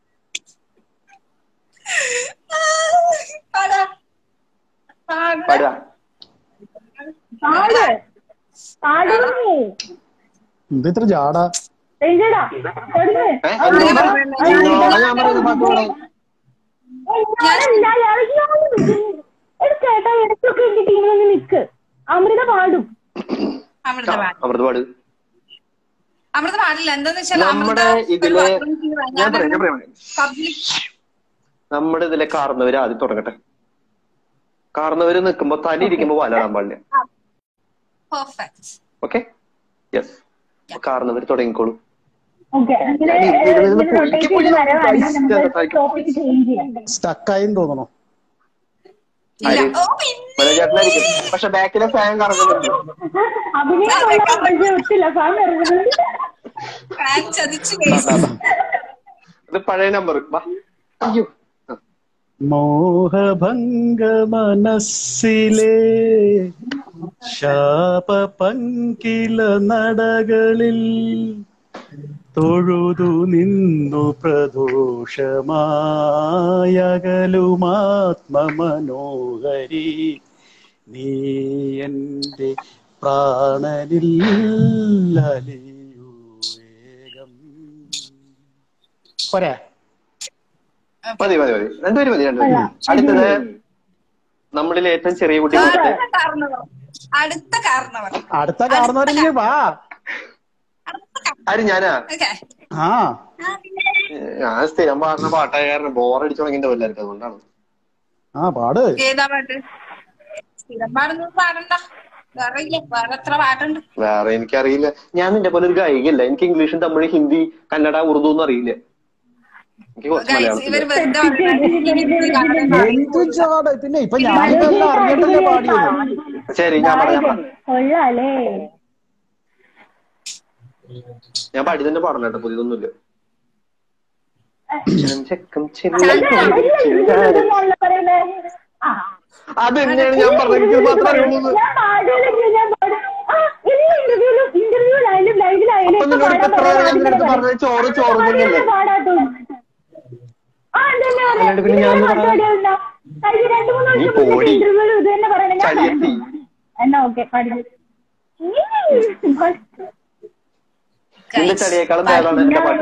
Speaker 5: പാടാ
Speaker 2: പാടുക
Speaker 4: പാട് പാടുന്നേ.
Speaker 3: എന്ത് ഇത്ര ജാടാ?
Speaker 4: രഞ്ജടാ കൊടുങ്ങ്.
Speaker 2: ഞാൻ പറയുന്ന പാട്ട് പാടാൻ.
Speaker 4: ചേട്ടാ ഇടയ്ക്കൊക്കെ എന്റെ ടീമിൽ നിന്ന് നിക്ക്. അമൃത പാടും.
Speaker 5: അമൃത പാടും.
Speaker 2: അമൃത പാട്.
Speaker 5: അമൃത പാടില്ല. എന്താന്ന് വെച്ചാൽ
Speaker 2: നമ്മുടെ ഇതിലെ ഞാൻ പറയാം ഞാൻ പറയാം നമ്മുടെ ഇതിലെ കാർന്നവര് ആദ്യം തുടങ്ങട്ടെ. കാർന്നവര് നിൽക്കുമ്പോ തല ഇരിക്കുമ്പോ വാലാടാൻ പാടില്ല. Okay, yes. കാർന്നവര് തുടങ്ങിക്കോളൂ.
Speaker 3: സ്റ്റക്കായി തോന്നണോ?
Speaker 2: മനോജേട്ടനായിരിക്കും, പക്ഷെ ബാക്കിലെ ഫാൻ കറങ്ങുന്നുണ്ട്. ഇത് പഴയ നമ്പർ. അയ്യോ,
Speaker 3: മോഹഭംഗ മനസ്സിലെ ശാപ പങ്കില നടകളിൽ തൊഴുതു നിന്നു പ്രദോഷമായകലുമാത്മമനോഹരി നീ എന്റെ പ്രാണനിൽ അലിയൂ വേഗം. പോരാ?
Speaker 2: മതി മതി മതി രണ്ടുപേരും മതി രണ്ടുപേരും. അടുത്തത് നമ്മളിൽ ഏറ്റവും ചെറിയ കുട്ടി കൊടുത്തിട്ട്
Speaker 5: അടുത്ത കാരണവർ.
Speaker 3: അടുത്ത കാരണവരില്ലേ? വാ.
Speaker 2: ആര്? ഞാനാ?
Speaker 3: ആ
Speaker 2: ഞാൻ സ്ഥിരം പാടുന്ന പാട്ടായ കാരണം ബോറടിച്ചു തുടങ്ങിന്റെ എല്ലാവർക്കും, അതുകൊണ്ടാണ്.
Speaker 3: ആ പാട്.
Speaker 5: ഏതാ പാട്ട്? സ്ഥിരം പാടുന്നത് പാടണ്ട, വേറെ ഇല്ലേ? വേറെ എത്ര പാട്ടുണ്ട്?
Speaker 2: വേറെ എനിക്കറിയില്ല. ഞാൻ നിന്റെ പോലെ ഒരു ഗായികയല്ല. എനിക്ക് ഇംഗ്ലീഷും തമിഴ്, ഹിന്ദി, കന്നഡ, ഉറുദു ഒന്നും അറിയില്ല. എനിക്ക് കുറച്ച് മലയാളം.
Speaker 3: പിന്നെ ഇപ്പൊ ഞാനിതെല്ലാം അറിഞ്ഞിട്ടല്ലേ പാടിയത്.
Speaker 2: ശരി, ഞാൻ പറയാം. ഞാൻ പാടി തന്നെ പാടണം കേട്ടോ, പുതിയതൊന്നുമില്ല. അത് തന്നെയാണ് ഞാൻ പറഞ്ഞത്. എനിക്ക് മാത്രം അറിയുന്നത്. അപ്പൊ നിന്നോട് ഇപ്പൊ എത്ര പറഞ്ഞത് ചോറ് ചോറ് തന്നെയല്ലേ?
Speaker 4: തന്നെ
Speaker 2: അല്ലാണ്ട് പിന്നെ ഞാൻ
Speaker 4: പാട്ട് പാടിയാവുന്ന കഴിഞ്ഞ രണ്ടു മൂന്ന്
Speaker 2: നീ
Speaker 4: വർഷം
Speaker 2: പോടി.
Speaker 4: ഇന്റർവ്യൂ ഇത് തന്നെ പറയണേ ഞാൻ
Speaker 2: ചളിയെത്തി.
Speaker 4: എന്നാ ഓക്കെ പാടി
Speaker 2: നിന്റെ ചടിയേക്കാളും ഭേദമാണ് എന്റെ പാട്ട്.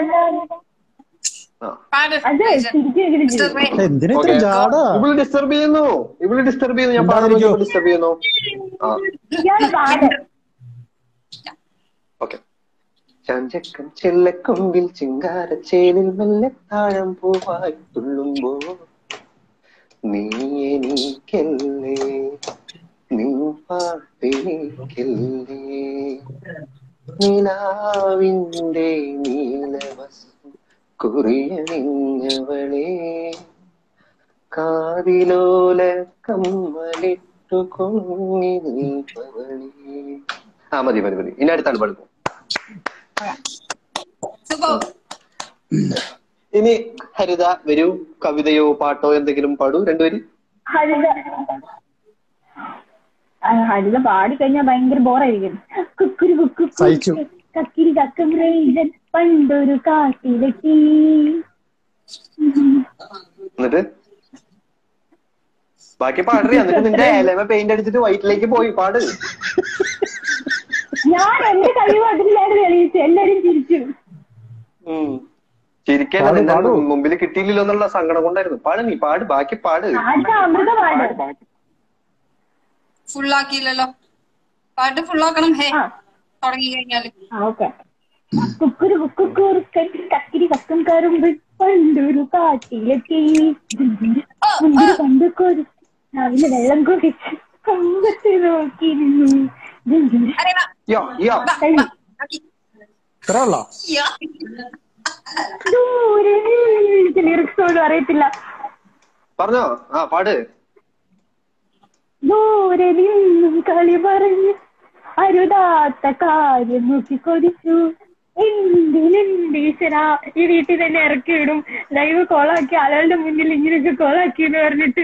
Speaker 5: പാട്
Speaker 4: അത് ശരിക്കും
Speaker 3: എന്തിനാ ഇത്ര ജാട?
Speaker 2: ഇവള് ഡിസ്റ്റർബ് ചെയ്യുന്നു ഇവള് ഡിസ്റ്റർബ് ചെയ്യുന്നു ഞാൻ പാടുമ്പോൾ ഡിസ്റ്റർബ് ചെയ്യുന്നു. ആ
Speaker 4: പാട്
Speaker 2: ഓക്കെ. ചഞ്ചക്കം ചെല്ലക്കൊമ്പിൽ ചിങ്കാരച്ചേലിൽ മെല്ലത്താഴം പൂവായി തുള്ളുമ്പോ നീ എനിക്കല്ലേ നീ പാട്ടെനിക്കല്ലേ നിലാവിന്റെ നീലവസം കുറിയണിഞ്ഞവളെ കാതിലോല കമ്മലിട്ടു കൊങ്ങി നീപ്പവളെ. ആ മതി മതി മതി ഇനി അടുത്താണ് പാടുന്നു. ഇനി ഹരിത വരൂ, കവിതയോ പാട്ടോ എന്തെങ്കിലും പാടൂ രണ്ടുപേരും.
Speaker 4: ഹരിത ഹരിത പാടിക്കഴിഞ്ഞാൽ ഭയങ്കര ബോറായിരിക്കും. കുക്കുരു കുക്കു
Speaker 3: സഹിച്ചു.
Speaker 4: കക്കിരി കക്കം റേജൻ പണ്ടൊരു കാട്ടിലെത്തി.
Speaker 2: എന്നിട്ട് ബാക്കി പാടറി. എന്നിട്ട് നിന്റെ ഏലമ പെയിന്റ് അടിച്ചിട്ട് വൈറ്റിലേക്ക് പോയി പാട്.
Speaker 4: ഞാൻ എന്റെ കഴിവ് അതിലാണ് തെളിയിച്ചു. എല്ലാരും ചിരിച്ചു.
Speaker 2: ചിരിക്കാൻ മുമ്പിൽ കിട്ടിയില്ലല്ലോ എന്നുള്ള സങ്കടം കൊണ്ടായിരുന്നു. പാട് നീ പാട്, ബാക്കി പാട്.
Speaker 4: അമൃത പാട്.
Speaker 5: ഫുള്ളാക്കിയില്ലല്ലോ പാട്ട്. ഫുള്ളാക്കണം. ഹേ തുടങ്ങി കഴിഞ്ഞാല്
Speaker 4: ഓക്കെ. കുക്കുരു കുക്കുറുക്കൻ കക്കിരി കക്കം കറുമ്പ് പണ്ടൊരു കാട്ടിലെത്തി. മുന്തിരി പണ്ട് കൊരു രാവിലെ വെള്ളം കുടിച്ച് കൊമ്പത്ത് നോക്കിയിരുന്നു. ലിറിക്സ് പോലും അറിയത്തില്ല.
Speaker 2: പറഞ്ഞോ. ആ പാട്.
Speaker 4: ദൂരെ നിന്നും കളി പറഞ്ഞ് അരുതാത്ത കാര്യം നോക്കി കൊതിച്ചു. എന്തിനെന്തീശ്വരാ ഈ വീട്ടിൽ തന്നെ ഇറക്കി വിടും. ലൈവ് കോളാക്കി ആളുകളുടെ മുന്നിൽ ഇങ്ങനെയൊക്കെ കോളാക്കി എന്ന് പറഞ്ഞിട്ട്.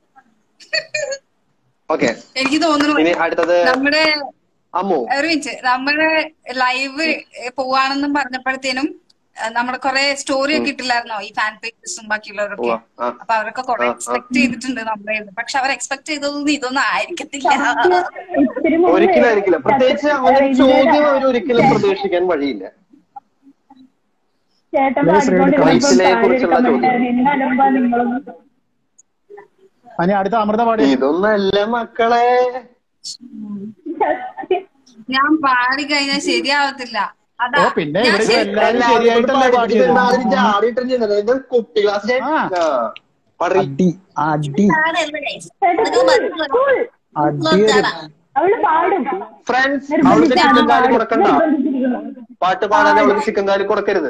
Speaker 5: എനിക്ക് തോന്നുന്നു
Speaker 2: അടുത്തത്
Speaker 5: നമ്മുടെ
Speaker 2: അമ്മു
Speaker 5: ഒരു മിനിറ്റ് നമ്മുടെ ലൈവ് പോവാണെന്നും പറഞ്ഞപ്പോഴത്തേനും നമ്മുടെ കുറെ സ്റ്റോറി ഒക്കെ ഇട്ടില്ലായിരുന്നോ ഈ ഫാൻ പേജസും ബാക്കിയുള്ളവരൊക്കെ. അപ്പൊ അവരൊക്കെ കുറെ എക്സ്പെക്ട് ചെയ്തിട്ടുണ്ട് നമ്മളെ. പക്ഷെ അവർ എക്സ്പെക്ട് ചെയ്തതൊന്നും ഇതൊന്നും ആയിരിക്കത്തില്ല.
Speaker 2: ഒരിക്കലും ആയിരിക്കില്ല. പ്രത്യേകിച്ച് അങ്ങനെ ചോദ്യം അവർ ഒരിക്കലും പ്രതീക്ഷിക്കാൻ വഴിയില്ല.
Speaker 4: ചേട്ടൻ
Speaker 3: അടുത്ത അമൃത പാടി.
Speaker 2: ഇതൊന്നല്ല മക്കളെ,
Speaker 5: ഞാൻ പാടി കഴിഞ്ഞാൽ ശരിയാവത്തില്ല. അതാ
Speaker 3: പിന്നെ
Speaker 2: കുട്ടി ക്ലാസ്
Speaker 3: അടി അടി
Speaker 4: അവള് പാടും.
Speaker 2: ഫ്രണ്ട്സ് അവൾക്ക് ചിക്കൻ കാലി കൊടുക്കണ്ട. പാട്ട് പാടാൻ അവൾക്ക് ചിക്കൻ കാലി കൊടുക്കരുത്.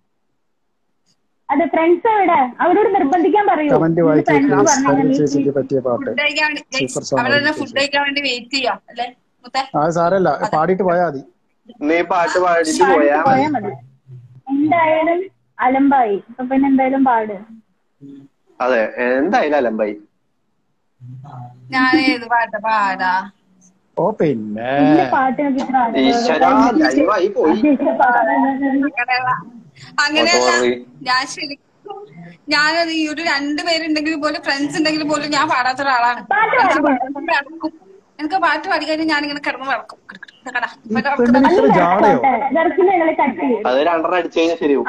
Speaker 4: അതെ ഫ്രണ്ട്സ് എവിടെ അവരോട് നിർബന്ധിക്കാൻ പറയൂ.
Speaker 3: ചേച്ചിക്ക് പറ്റിയ പാട്ട്
Speaker 5: അവരെ ഫുഡ് കഴിക്കാൻ വേണ്ടി വെയിറ്റ് ചെയ്യാം അല്ലെ.
Speaker 3: അത് സാരല്ല, പാടിയിട്ട് പോയാ മതി.
Speaker 2: നീ പാട്ട് പാടിയിട്ട് പോയാ മതി.
Speaker 4: എന്തായാലും അലമ്പായി. അപ്പൊ പിന്നെ എന്തായാലും പാട്.
Speaker 2: അതെ എന്തായാലും അലമ്പായി.
Speaker 5: ഞാൻ ഏത് പാട്ട് പാടാ?
Speaker 3: ഓ പിന്നെ
Speaker 4: പാട്ടിനൊക്കെ
Speaker 5: അങ്ങനെയല്ല. ഞാൻ ശരിക്കും ഞാനത് ഈ ഒരു രണ്ടുപേരുണ്ടെങ്കിൽ പോലും ഫ്രണ്ട്സ് ഉണ്ടെങ്കിൽ പോലും ഞാൻ പാടാത്ത ഒരാളാണ്. എനിക്ക് പാട്ട് പാടി കഴിഞ്ഞാൽ ഞാനിങ്ങനെ കിടന്ന് വളക്കും.
Speaker 2: അത് രണ്ടെണ്ണം അടിച്ചു കഴിഞ്ഞാൽ ശരിയാവും.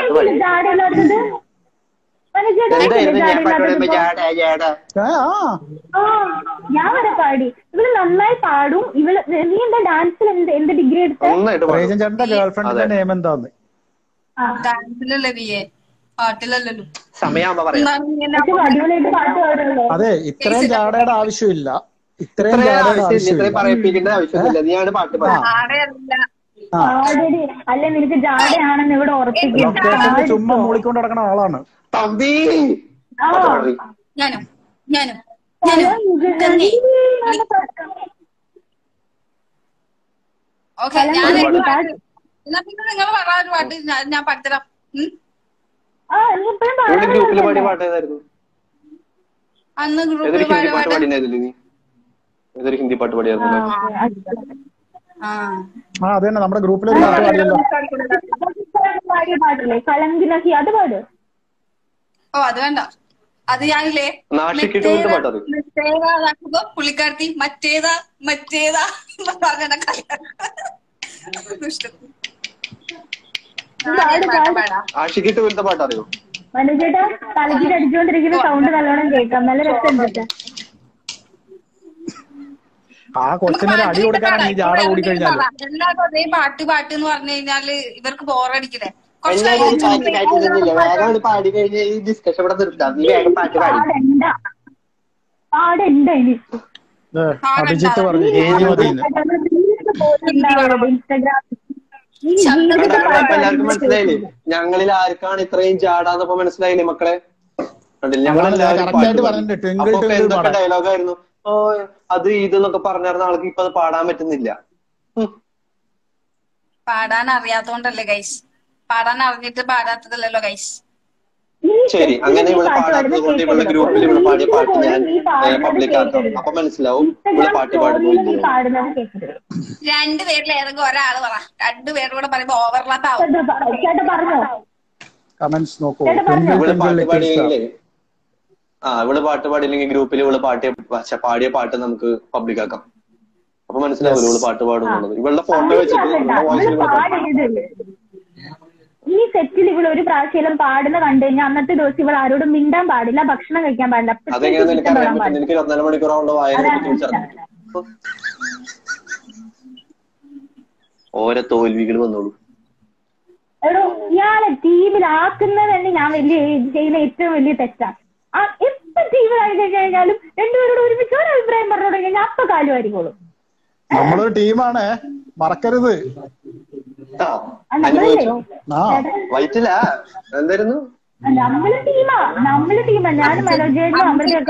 Speaker 4: ഞാൻ വരെ പാടി. ഇവള് നന്നായി പാടും. ഇവള് നീ എന്താ ഡാൻസിൽ എന്ത് എന്ത് ഡിഗ്രി എടുത്ത?
Speaker 3: ഗേൾഫ്രണ്ടിന്റെ നെയിം എന്താന്ന്?
Speaker 5: ഡാൻസിലല്ലേ വിയെ, പാട്ടിലല്ലല്ലോ.
Speaker 4: അടിപൊളിയായിട്ട് പാട്ട് പാടുള്ളൂ.
Speaker 3: അതെ, ഇത്രയും ജാടയുടെ ആവശ്യമില്ല. ഇത്രയും
Speaker 2: പറയിപ്പിക്കേണ്ട ആവശ്യമില്ല. നീയാണ് പാട്ട്
Speaker 4: അല്ല നിനക്ക് ജാടയാണെന്ന് ഇവിടെ ഉറപ്പിക്കും.
Speaker 3: ചുമ്മാ മൂളിക്കൊണ്ട് നടക്കണ ആളാണ്
Speaker 2: തമ്പി.
Speaker 5: ഞാനും ഞാനും ഓക്കെ. ഞാൻ എന്നാ പിന്നെ നിങ്ങൾ പറഞ്ഞ ഒരു പാട്ട് ഞാൻ പാടിത്തരാം.
Speaker 2: ഗ്രൂപ്പിൽ പാടിയ പാട്ട് ഏതായിരുന്നു?
Speaker 5: അന്ന് ഗ്രൂപ്പിൽ പാടിയ പാട്ട്
Speaker 2: ഏതൊരു ഹിന്ദി പാട്ട് പാടിയായിരുന്നു?
Speaker 3: ആ അത് തന്നെ നമ്മുടെ ഗ്രൂപ്പിലൊരു പാട്ട് പാടിയല്ലോ.
Speaker 4: പാടില്ലേ കലങ്കിനൊക്കെ അത് പാട്.
Speaker 5: ഓ അത് വേണ്ട. അത് ഞാനില്ലേ
Speaker 2: നാഷിക്കിട്ട് പോലത്തെ പാട്ടത്
Speaker 5: മെത്തേതാക്കുമ്പോ പുള്ളിക്കാരത്തി മറ്റേതാ മറ്റേതാ പറഞ്ഞ
Speaker 2: ആഷിക്കിട്ട് പോലത്തെ പാട്ടറിയോ?
Speaker 4: മനുചേട്ടാ തലക്കിട്ട് അടിച്ചുകൊണ്ടിരിക്കുന്ന സൗണ്ട് നല്ലോണം കേൾക്കാം. നല്ല രസമുണ്ട്.
Speaker 3: ആ കൊച്ചിനൊരു അടി കൊടുക്കാനാണ് ഈ ജാട കൂടി കഴിഞ്ഞാല്.
Speaker 5: എല്ലാവരും അതേ പാട്ട് പാട്ട് എന്ന് പറഞ്ഞു കഴിഞ്ഞാല് ഇവർക്ക് ബോറടിക്കില്ലേ?
Speaker 2: എല്ലാവരും പാട്ട് കാറ്റുന്നില്ല. വേഗം പാടി കഴിഞ്ഞ ഈ ഡിസ്കഷൻ ഇവിടെ നിർത്താം. നീ വേഗം പാട്ട് പാടി.
Speaker 4: പാടണ്ട ഇനി
Speaker 3: അഭിജിത്ത് പറഞ്ഞു കേജി മതി.
Speaker 2: എല്ലാവർക്കും മനസ്സിലായില്ലേ? ഞങ്ങളിൽ ആർക്കാണ് ഇത്രയും ജാടാന്നപ്പോ മനസ്സിലായില്ലേ മക്കളെ? ഞങ്ങളെല്ലാവരും എന്തൊക്കെ ഡയലോഗായിരുന്നു. ഓ അത് ഇതെന്നൊക്കെ പറഞ്ഞായിരുന്ന ആൾക്ക് ഇപ്പൊ അത് പാടാൻ പറ്റുന്നില്ല.
Speaker 5: പാടാൻ അറിയാത്തോണ്ടല്ലേ ഗൈസ്? പാടാൻ അറിഞ്ഞിട്ട് പാടാത്തതല്ലോ ഗൈസ്?
Speaker 2: ശരി, അങ്ങനെ ഇവിടെ പാടാത്തത് കൊണ്ട് ഇവിടെ ഗ്രൂപ്പിൽ ഇവിടെ പാടിയ പാട്ട് ഞാൻ പബ്ലിക് ആക്കാം. അപ്പൊ മനസ്സിലാവും ഇവിടെ പാട്ട് പാടുന്നില്ല.
Speaker 5: രണ്ടുപേരിൽ ഏതെങ്കിലും ഒരാള് പറ. രണ്ടുപേരും കൂടെ പറയുമ്പോ ഓവർലാപ്പ് ആവും.
Speaker 2: ഇവിടെ പാട്ട് പാടിയെങ്കിലേ ആ ഇവിടെ പാട്ട് പാടിയില്ലെങ്കിൽ ഗ്രൂപ്പിൽ ഇവിടെ പാട്ടിയ പാടിയ പാട്ട് നമുക്ക് പബ്ലിക് ആക്കാം. അപ്പൊ മനസ്സിലാവില്ല ഇവിടെ പാട്ട് പാടുന്നുള്ളത്. ഇവളുടെ ഫോട്ടോ വെച്ചിട്ട്
Speaker 4: ഈ സെറ്റിൽ ഇവൾ ഒരു പ്രാവശ്യം പാടുന്ന കണ്ടു കഴിഞ്ഞാൽ അന്നത്തെ ദിവസം ഇവൾ ആരോടും മിണ്ടാൻ പാടില്ല, ഭക്ഷണം കഴിക്കാൻ പാടില്ല.
Speaker 2: അതെങ്ങനെയാണെന്ന് എനിക്ക് അറിയാൻ പറ്റും. എനിക്ക് ഇരുപത്തിനാല് മണിക്കൂറാവുള്ള വായന ഓരോ തോൽവികൾ വന്നോളൂ.
Speaker 4: എടോ ഇയാളെ ടീമിലാക്കുന്നത് തന്നെ ഞാൻ വലിയ ചെയ്യുന്ന ഏറ്റവും വലിയ തെറ്റാണ്. ആ എപ്പോ ടീമിലായി കഴിഞ്ഞാലും രണ്ടുപേരോട് ഒരുമിച്ച് ഒരു അഭിപ്രായം പറഞ്ഞു കഴിഞ്ഞാൽ അപ്പൊ കാലു ആയിരിക്കോളും.
Speaker 3: നമ്മളൊരു ടീമാണ്, മറക്കരുത്.
Speaker 2: വൈറ്റില്ല എന്തായിരുന്നു
Speaker 4: നമ്മള് ടീമാ നമ്മള് ടീമാ ഞാൻ മനോജേനും അമൃതയൊക്കെ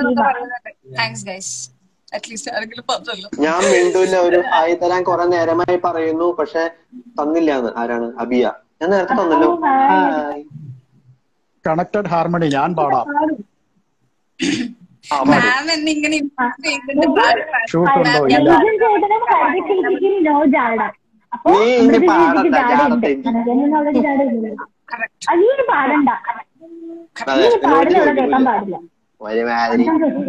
Speaker 2: ഞാൻ മിണ്ടൂല്ല. ഒരു ഹായ് തരാൻ കുറെ നേരമായി പറയുന്നു, പക്ഷെ തന്നില്ലാന്ന്. ആരാണ്? അബിയ. ഞാൻ നേരത്തെ തന്നല്ലോ.
Speaker 3: കണക്റ്റഡ് ഹാർമണി ഞാൻ പാടാം.
Speaker 2: നീ ഇനി പാടണ്ട
Speaker 4: പാടണ്ട കേൾക്കാൻ പാടില്ല.
Speaker 2: ഒരുമാതിരി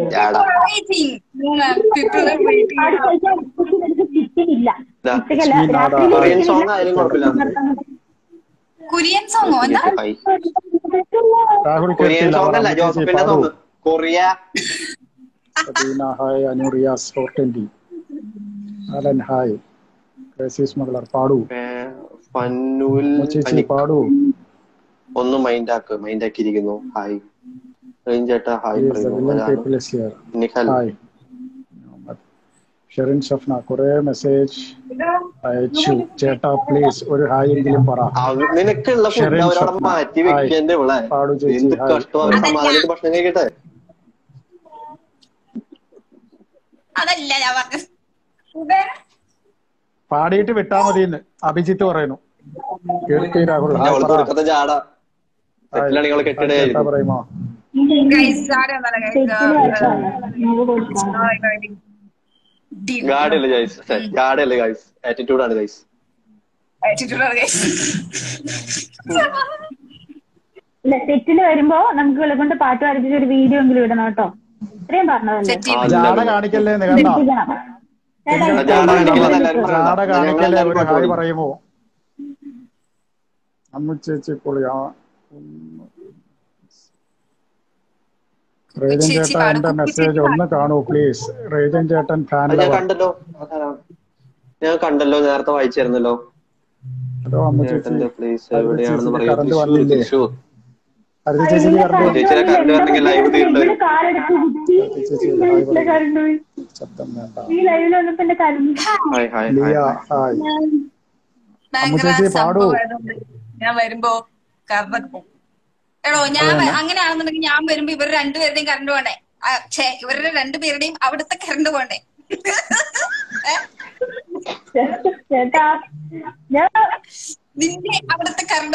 Speaker 2: കൊറിയൻ സോങ് ആയാലും കുഴപ്പമില്ല.
Speaker 5: കൊറിയൻ സോങ്ങോ? എന്താ
Speaker 2: കൊറിയൻ സോങ് അല്ല, ജോസഫിന്റെ സോങ്. കൊറിയ.
Speaker 3: ഹായ് അനുറിയാസ് ഫോർ ട്വന്റി. Alan hi. ക്രൈസിസ് മകളർ പാടൂ. പാടൂ.
Speaker 2: ഒന്ന് മൈൻഡ് ആക്ക്. മൈൻഡ് ആക്കിയിരിക്കുന്നു. ഹായ് ചേട്ടാ. ഹായ്
Speaker 3: ഹായ് ഷെറിൻ ഷഫ്ന കുറെ മെസ്സേജ് അയച്ചു. ചേട്ടാ പ്ലീസ് ഒരു ഹായ് എങ്കിലും പറ.
Speaker 2: നിനക്കുള്ള ഫുഡ് അവരവിടെ മാറ്റി വെക്കേണ്ട ഇവിടെ. എന്ത് കഷ്ടം. അവർ സമാധാനിക്ക് ഭക്ഷണം കഴിക്കട്ടെ.
Speaker 5: അതല്ല ഞാൻ പറഞ്ഞത്.
Speaker 3: പാടിയിട്ട് വിട്ടാ മതിയെന്ന് അഭിജിത്ത് പറയുന്നു. കേൾക്കി രാഹുൽ
Speaker 2: ജാട കെട്ടിട
Speaker 3: പറയുമോ?
Speaker 2: ഗാഡല്ലേ ഗൈസ്, ഗാഡല്ലേ ഗൈസ്, ആറ്റിറ്റ്യൂഡ് ആണ് ഗൈസ്.
Speaker 4: ഇല്ല സെറ്റില് വരുമ്പോ നമുക്ക് ഇവളെ കൊണ്ട് പാട്ട് പഠിപ്പിച്ച ഒരു വീഡിയോ എങ്കിലും ഇടണം കേട്ടോ. ഇത്രയും പറഞ്ഞതല്ലേ.
Speaker 3: ജാട കാണിക്കല്ലേ കണ്ടോ? ജാട കാണിക്കല്ലേ ഒരു ഹായ് പറയുമോ? അമ്മ ചേച്ചി പൊളിയാ. റേജൻ ചേട്ടാ എന്റെ മെസ്സേജ് ഒന്ന് കാണൂ പ്ലീസ്. റേജൻ ചേട്ടൻ ഫാൻ.
Speaker 2: ഞാൻ കണ്ടല്ലോ ഞാൻ കണ്ടല്ലോ നേരത്തെ വായിച്ചിരുന്നല്ലോ.
Speaker 3: ഹലോ അമ്മ ചേച്ചി
Speaker 2: പ്ലീസ് എവിടെയാണെന്ന് പറയാം.
Speaker 3: കറണ്ട് വന്നില്ലേ? ഹരിത ചേച്ചി ശബ്ദം വേണ്ട. അമ്മ ചേച്ചി പാടൂ.
Speaker 5: ഞാൻ വരുമ്പോ കറണ്ട് പോകും. എടോ ഞാൻ അങ്ങനെയാണെന്നുണ്ടെങ്കിൽ ഞാൻ വരുമ്പോ ഇവർ രണ്ടുപേരുടെയും കറണ്ട് വേണ്ടേ? ഛേ ഇവരുടെ രണ്ടുപേരുടെയും അവിടുത്തെ കറണ്ട് വേണ്ടേ? നിന്റെ അവിടുത്തെ കറണ്ട്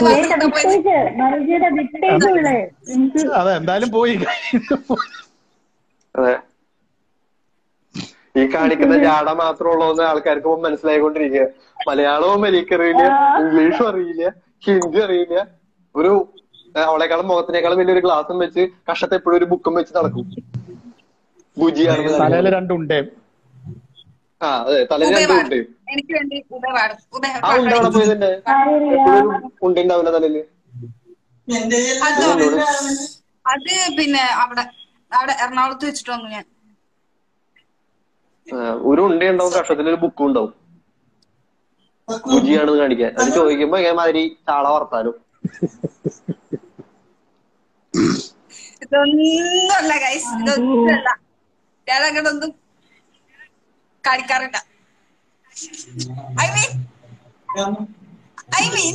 Speaker 3: അതെന്തായാലും പോയി.
Speaker 2: അതെ ഈ കാണിക്കുന്ന ജാട മാത്രമുള്ളൂന്ന് ആൾക്കാർക്ക് മനസ്സിലായിക്കൊണ്ടിരിക്കുക. മലയാളവും എനിക്കറിയില്ല, ഇംഗ്ലീഷും അറിയില്ല, ഹിന്ദി അറിയില്ല, ഒരു അവളെക്കാളും മുഖത്തിനേക്കാളും വലിയൊരു ഗ്ലാസും വെച്ച് കഷത്ത് എപ്പോഴും ഒരു ബുക്കും വെച്ച് നടക്കും. ബുജിയാണ്
Speaker 3: തലയില് രണ്ടുണ്ടേ.
Speaker 2: ആ അതെ, തലയിൽ രണ്ടുണ്ട്.
Speaker 5: എനിക്ക് വേണ്ടി ഉദയ പാടും. ഉദയ
Speaker 2: ആ ഉണ്ട് അവിടെ പോയതിന്റെ എപ്പോഴും ഉണ്ടാവില്ല തലയില്.
Speaker 5: അത് പിന്നെ അവിടെ അവിടെ എറണാകുളത്ത് വെച്ചിട്ട് വന്നു ഞാൻ.
Speaker 2: ഒരു ഉണ്ട ഉണ്ടാവും, കഷത്തിലൊരു ബുക്കും ഉണ്ടാവും. ബുജിയാണെന്ന് കാണിക്കാൻ. അത് ചോദിക്കുമ്പോ ഇങ്ങനെമാതിരി ചാള വർത്താനും.
Speaker 5: ഇതൊന്നുമല്ല ഗൈസ്, ഇതൊന്നുമല്ല. ഞാൻ അങ്ങനെ ഒന്നും കാണിക്കാറില്ല. I mean I mean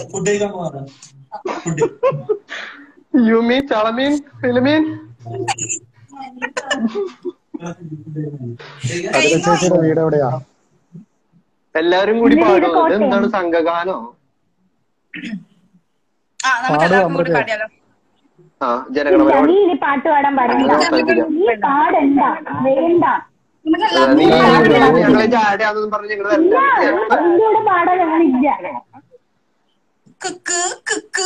Speaker 2: you mean ചളമീൻ ഫിലിമീൻ.
Speaker 3: ചേച്ചിയുടെ വീട് എവിടെയാ?
Speaker 2: എല്ലാരും കൂടി പാടും. എന്താണ് സംഘഗാനോ?
Speaker 5: ആ നമുക്ക് എല്ലാവർക്കും കൂടി പാടിയാലോ?
Speaker 2: ആ ജനഗണമന
Speaker 4: നീ ഇനി പാട്ട് പാടാൻ പാടില്ല. നീ പാടണ്ട, വേണ്ട.
Speaker 2: ഞങ്ങളെ ജാടയാണെന്ന് പറഞ്ഞ് ഞങ്ങള്
Speaker 4: നിന്നോട് പാടാൻ ഞങ്ങളില്ല.
Speaker 5: കുക്ക് കുക്ക്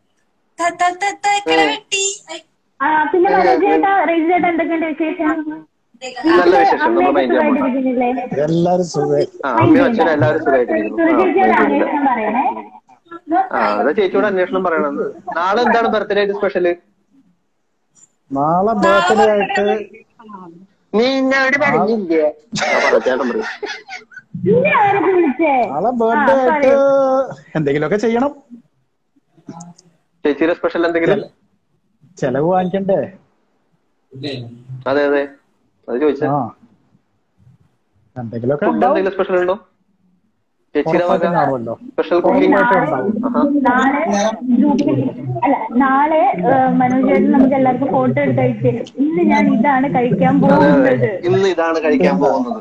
Speaker 5: വെട്ടി.
Speaker 4: ആ പിന്നെ മനോജേട്ടാ, റേജ് ചേട്ടാ, എന്തൊക്കെയുണ്ട് വിശേഷം?
Speaker 2: നല്ല വിശേഷം. നമ്മൾ മൈൻഡ്
Speaker 4: സുഖമായിട്ടിരിക്കുന്നില്ലേ?
Speaker 3: എല്ലാരും സുഖം.
Speaker 2: ആ അമ്മയും അച്ഛനും എല്ലാവരും സുഖമായിട്ടിരിക്കുന്നു.
Speaker 4: സുരചേച്ചിയോട് അന്വേഷണം പറയണേ.
Speaker 2: ആ അതാ ചേച്ചിയോട് അന്വേഷണം പറയണം. നാളെ എന്താണ് ബർത്ത്ഡേ ആയിട്ട് സ്പെഷ്യല്?
Speaker 3: നാളെ ബർത്ത്ഡേ ആയിട്ട്
Speaker 2: നീ എന്നോട് പറഞ്ഞില്ലേ? ചേട്ടൻ പറയും.
Speaker 4: പിന്നെ ആരൊക്കെ വിളിച്ചേ?
Speaker 3: നാളെ ബർത്ത്ഡേ ആയിട്ട് എന്തെങ്കിലുമൊക്കെ ചെയ്യണം.
Speaker 2: ചേച്ചിയുടെ സ്പെഷ്യൽ എന്തെങ്കിലും
Speaker 3: ചെലവ് വാങ്ങിക്കണ്ടേ?
Speaker 2: അതെ അതെ, അത് ചോദിച്ചാ.
Speaker 3: ആ എന്തെങ്കിലുമൊക്കെ
Speaker 2: ഫുഡ് എന്തെങ്കിലും സ്പെഷ്യൽ ഉണ്ടോ ചേച്ചിയുടെ?
Speaker 3: കാണുമല്ലോ.
Speaker 2: സ്പെഷ്യൽ കുക്കിംഗ്
Speaker 4: നാളെ അല്ല നാളെ മനോജേട്ടൻ നമുക്ക് എല്ലാവർക്കും ഫോട്ടോ എടുത്ത് അയച്ചു. ഇന്ന് ഞാൻ ഇതാണ് കഴിക്കാൻ പോകുന്നത്.
Speaker 2: ഇന്ന് ഇതാണ് കഴിക്കാൻ പോകുന്നത്.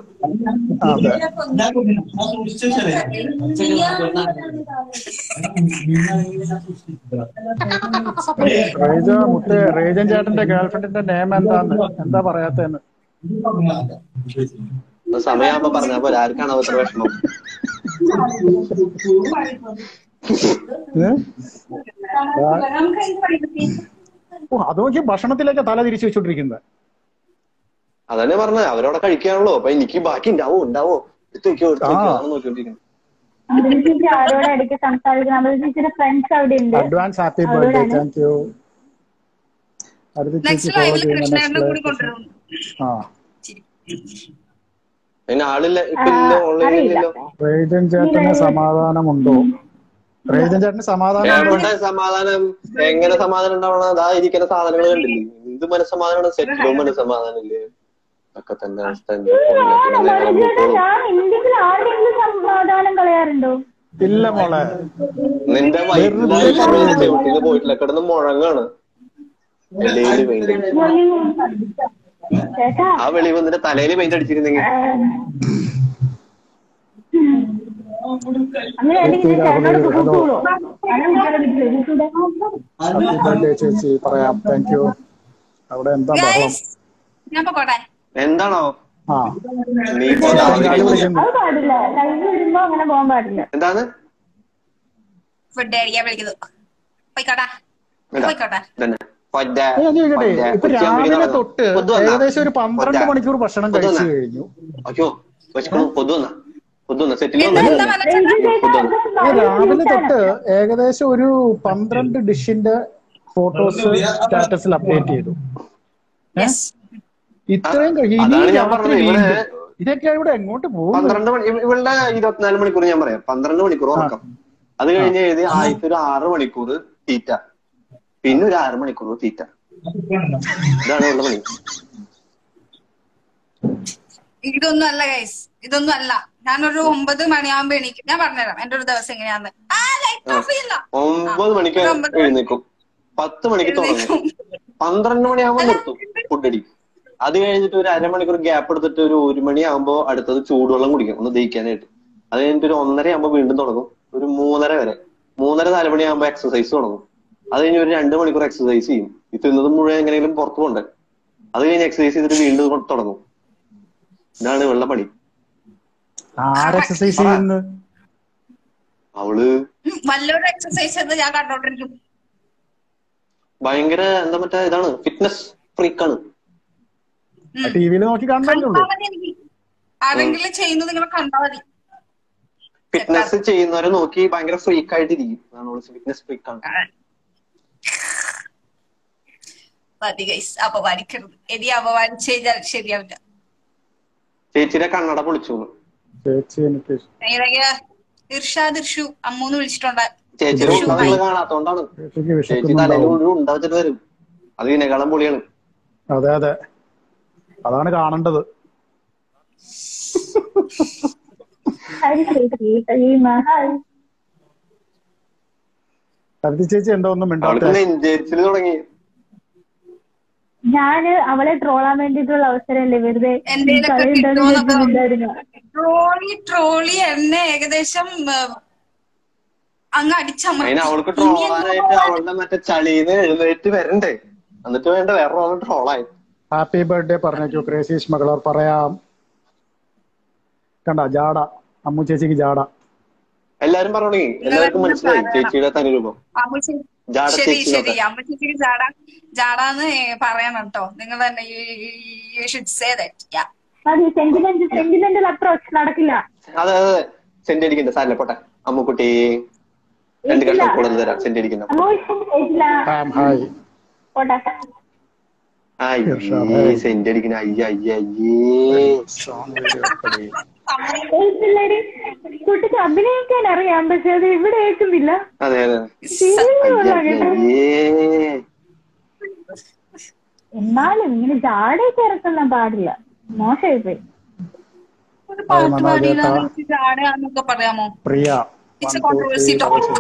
Speaker 3: റേജ മുത്ത്, റേജൻ ചേട്ടന്റെ ഗേൾഫ്രണ്ടിന്റെ നെയിം എന്താന്ന് എന്താ പറയാത്തെന്ന്?
Speaker 2: സമയമാകുമ്പോ പറഞ്ഞ പോലെ ആർക്കാണ് അത്ര വിഷമം?
Speaker 3: അത് നോക്കി ഭക്ഷണത്തിലേക്ക് തല തിരിച്ചു വെച്ചോണ്ടിരിക്കുന്നത്.
Speaker 2: അതന്നെ പറഞ്ഞത്, അവരവിടെ കഴിക്കാണല്ലോ. അപ്പൊ എനിക്ക് ബാക്കി ഉണ്ടാവോ ഉണ്ടാവോ നോക്കിക്കൊണ്ടിരിക്കുന്നത്.
Speaker 4: ആരോടെ ഇടയ്ക്ക് സംസാരിക്കണം. ചേച്ചിയുടെ ഫ്രണ്ട്സ് അവിടെ ഉണ്ട്.
Speaker 3: Advance happy birthday. Thank you.
Speaker 2: പിന്നെ ആളില്ല, ഇപ്പൊ ഓൺലൈനിലല്ലോ.
Speaker 3: റേജൻ ചേട്ടന് സമാധാനമുണ്ടോ? റേജൻ ചേട്ടന് സമാധാനം
Speaker 2: സമാധാനം എങ്ങനെ സമാധാനം ഉണ്ടാവണം? അതാ ഇരിക്കുന്ന സാധനങ്ങൾ കണ്ടില്ലേ? എന്ത് മനസ്സമാധാനം? സെറ്റിലും മനസ്സമാധാനം ഇല്ലേ? ഒക്കെ തന്നെ അവസ്ഥ.
Speaker 4: സമാധാനം കളയാറുണ്ടോ?
Speaker 3: ഇല്ല മോളെ,
Speaker 2: നിന്റെ വയറ്റിൽ പോയിട്ടില്ല, കിടന്ന് മുഴങ്ങാണ്. ആ വെളിവ് നിന്റെ തലയിൽ പെയിന്റ് അടിച്ചിരുന്നെങ്കിൽ
Speaker 3: ചേച്ചി പറയാം. Thank you. അവിടെ എന്താ
Speaker 2: എന്താണോ നീ എന്താണ്
Speaker 3: ഇപ്പൊ രാവിലെ തൊട്ട് ഏകദേശം ഒരു പന്ത്രണ്ട് മണിക്കൂർ ഭക്ഷണം കഴിച്ചു കഴിഞ്ഞു.
Speaker 2: അയ്യോ പൊതുവന്ന പൊതുവന്ന സെറ്റിൽ
Speaker 3: രാവിലെ തൊട്ട് ഏകദേശം ഒരു പന്ത്രണ്ട് ഡിഷിന്റെ ഫോട്ടോസ് സ്റ്റാറ്റസിൽ അപ്ഡേറ്റ് ചെയ്തു. ഇത്രയും ഇതൊക്കെ ഇവിടെ എങ്ങോട്ട് പോകും?
Speaker 2: പന്ത്രണ്ട് മണി ഇവളുടെ ഇരുപത്തിനാല് മണിക്കൂർ ഞാൻ പറയാം. പന്ത്രണ്ട് മണിക്കൂർ ഉറക്കം, അത് കഴിഞ്ഞ് എഴുതി ആദ്യത്തെ ഒരു ആറ് മണിക്കൂർ തീറ്റ, പിന്നെ ഒരു ആറ് മണിക്കൂർ തീറ്റ. ഇതാണ് ഇവളുടെ പണി.
Speaker 5: ഇതൊന്നും അല്ല ഗൈസ്, ഇതൊന്നും അല്ല. ഞാനൊരു ഒമ്പത് മണിയാകുമ്പോ എണീക്കും. ഞാൻ പറഞ്ഞുതരാം എന്റെ ഒരു ദിവസം എങ്ങനെയാന്ന്.
Speaker 2: ഒമ്പത് മണിക്ക് എഴുന്നേക്കും, പത്ത് മണിക്ക് തുടങ്ങും, പന്ത്രണ്ട് മണിയാകുമ്പോ നിർത്തും ഫുഡടി. അത് കഴിഞ്ഞിട്ട് ഒരു അരമണിക്കൂർ ഗ്യാപ്പ് എടുത്തിട്ട് ഒരു ഒരു മണിയാകുമ്പോ അടുത്തത് ചൂടുവെള്ളം കുടിക്കും ഒന്ന് ദഹിക്കാനായിട്ട്. അത് കഴിഞ്ഞിട്ട് ഒരു ഒന്നര ആകുമ്പോ വീണ്ടും തുടങ്ങും, ഒരു മൂന്നര വരെ. മൂന്നര നാല് മണിയാകുമ്പോ എക്സസൈസ് തുടങ്ങും. അത് കഴിഞ്ഞ് ഒരു രണ്ട് മണിക്കൂർ എക്സസൈസ് ചെയ്യും. ഈ തിന്നത് മുഴുവൻ എങ്ങനെയെങ്കിലും പുറത്തു പോണ്ടേ. അത് കഴിഞ്ഞ് എക്സസൈസ് ചെയ്തിട്ട് വീണ്ടും തുടങ്ങും. ഇതാണ് ഇവളുടെ പണി.
Speaker 3: എക്സസൈസ് ചെയ്യുന്നു
Speaker 2: അവള്
Speaker 5: വല്ലൊരു എക്സസൈസ് ഞാൻ കണ്ടോണ്ടിരിക്കും.
Speaker 2: ഭയങ്കര എന്താ മറ്റേ ഇതാണ്, ഫിറ്റ്നസ് ഫ്രീക്കാണ്.
Speaker 3: ടി വിയിൽ നോക്കി കാണുന്നല്ലേ ഉള്ളൂ.
Speaker 5: ആരെങ്കിലും ചെയ്യുന്നത് നിങ്ങൾ കണ്ടാൽ മതി.
Speaker 2: ഫിറ്റ്നസ് ചെയ്യുന്നവരെ നോക്കി ഭയങ്കര ഫ്രീക്ക് ആയിട്ടിരിക്കും. ഫിറ്റ്നസ് ഫ്രീക്കാണ്.
Speaker 5: മതി ഗൈസ്, അപമാനിക്കരുത്. ഇനി അപമാനിച്ചു കഴിഞ്ഞാൽ ശരിയാവില്ല.
Speaker 2: ചേച്ചിയുടെ കണ്ണട പൊളിച്ചു.
Speaker 3: ചേച്ചി എനിക്ക്
Speaker 5: ഇർഷാദ് ഇർഷു അമ്മൂന്ന് വിളിച്ചിട്ടുണ്ട്.
Speaker 2: ചേച്ചിയുടെ ഉണ്ട നിങ്ങൾ കാണാത്തോണ്ടാണ്. ചേച്ചി തലയിൽ ഉണ്ടാച്ചിട്ട് വരും. അത് ഇതിനേക്കാളും പൊളിയാണ്.
Speaker 3: അതെ അതെ, അതാണ് കാണേണ്ടത്. സരിത ചേച്ചി എന്താ ഒന്നും മിണ്ടാത്തെ?
Speaker 2: നെഞ്ചേരിച്ചില് തുടങ്ങി.
Speaker 4: ഞാന് അവളെ ട്രോളാൻ വേണ്ടിട്ടുള്ള അവസരമല്ലേ വെറുതെ
Speaker 5: ട്രോളി ട്രോളി എന്നെ ഏകദേശം അങ്ങ് അടിച്ചമർത്തി.
Speaker 2: അവൾക്ക് ട്രോളാനായിട്ട് അവളുടെ മറ്റേ ചളിന്ന് എഴുന്നേറ്റ് വരണ്ടേ, എന്നിട്ട് വേണ്ട വേറെ ട്രോളായി.
Speaker 3: ഹാപ്പി ബർത്ത്ഡേ പറഞ്ഞേക്കോ ക്രേസീഷ് മകളോർ പറയാം. കണ്ട ജാട, അമ്മു ചേച്ചിക്ക് ജാട.
Speaker 2: എല്ലാരും പറഞ്ഞേ, എല്ലാവർക്കും മനസ്സിലായി ചേച്ചിയുടെ തനിരൂപം.
Speaker 5: ശരി ശരി, അമ്മ ചേച്ചിക്ക് ജാട ജാടാന്ന് പറയണം കേട്ടോ നിങ്ങൾ തന്നെ.
Speaker 4: സെന്റിമെന്റൽ അപ്രോച്ച് നടക്കില്ല.
Speaker 2: അതെ അതെ, സെന്റ് അടിക്കണ്ട സാറില്ല പോട്ടെ. അമ്മുക്കുട്ടി രണ്ട് കഷ്ണം കൂടുതൽ തരാം. സെന്റ് അടിക്കണ്ട. സെന്റ് അടിക്കണ അയ്യ അയ്യ അയ്യേ.
Speaker 4: കുട്ടിക്ക് അഭിനയിക്കാൻ അറിയാം, പക്ഷെ അത് ഇവിടെ കേൾക്കുന്നില്ല.
Speaker 2: അതെ അതെ,
Speaker 4: എന്നാലും ഇങ്ങനെ ജാടയൊക്കെ ഇറക്കുന്ന പാടില്ല, മോശമായി പോയി.
Speaker 5: ഒരു പാട്ട് പാടിയില്ലാന്നൊക്കെ ജാടയാന്നൊക്കെ പറയാമോ?
Speaker 3: Priya
Speaker 5: it's a controversy topic.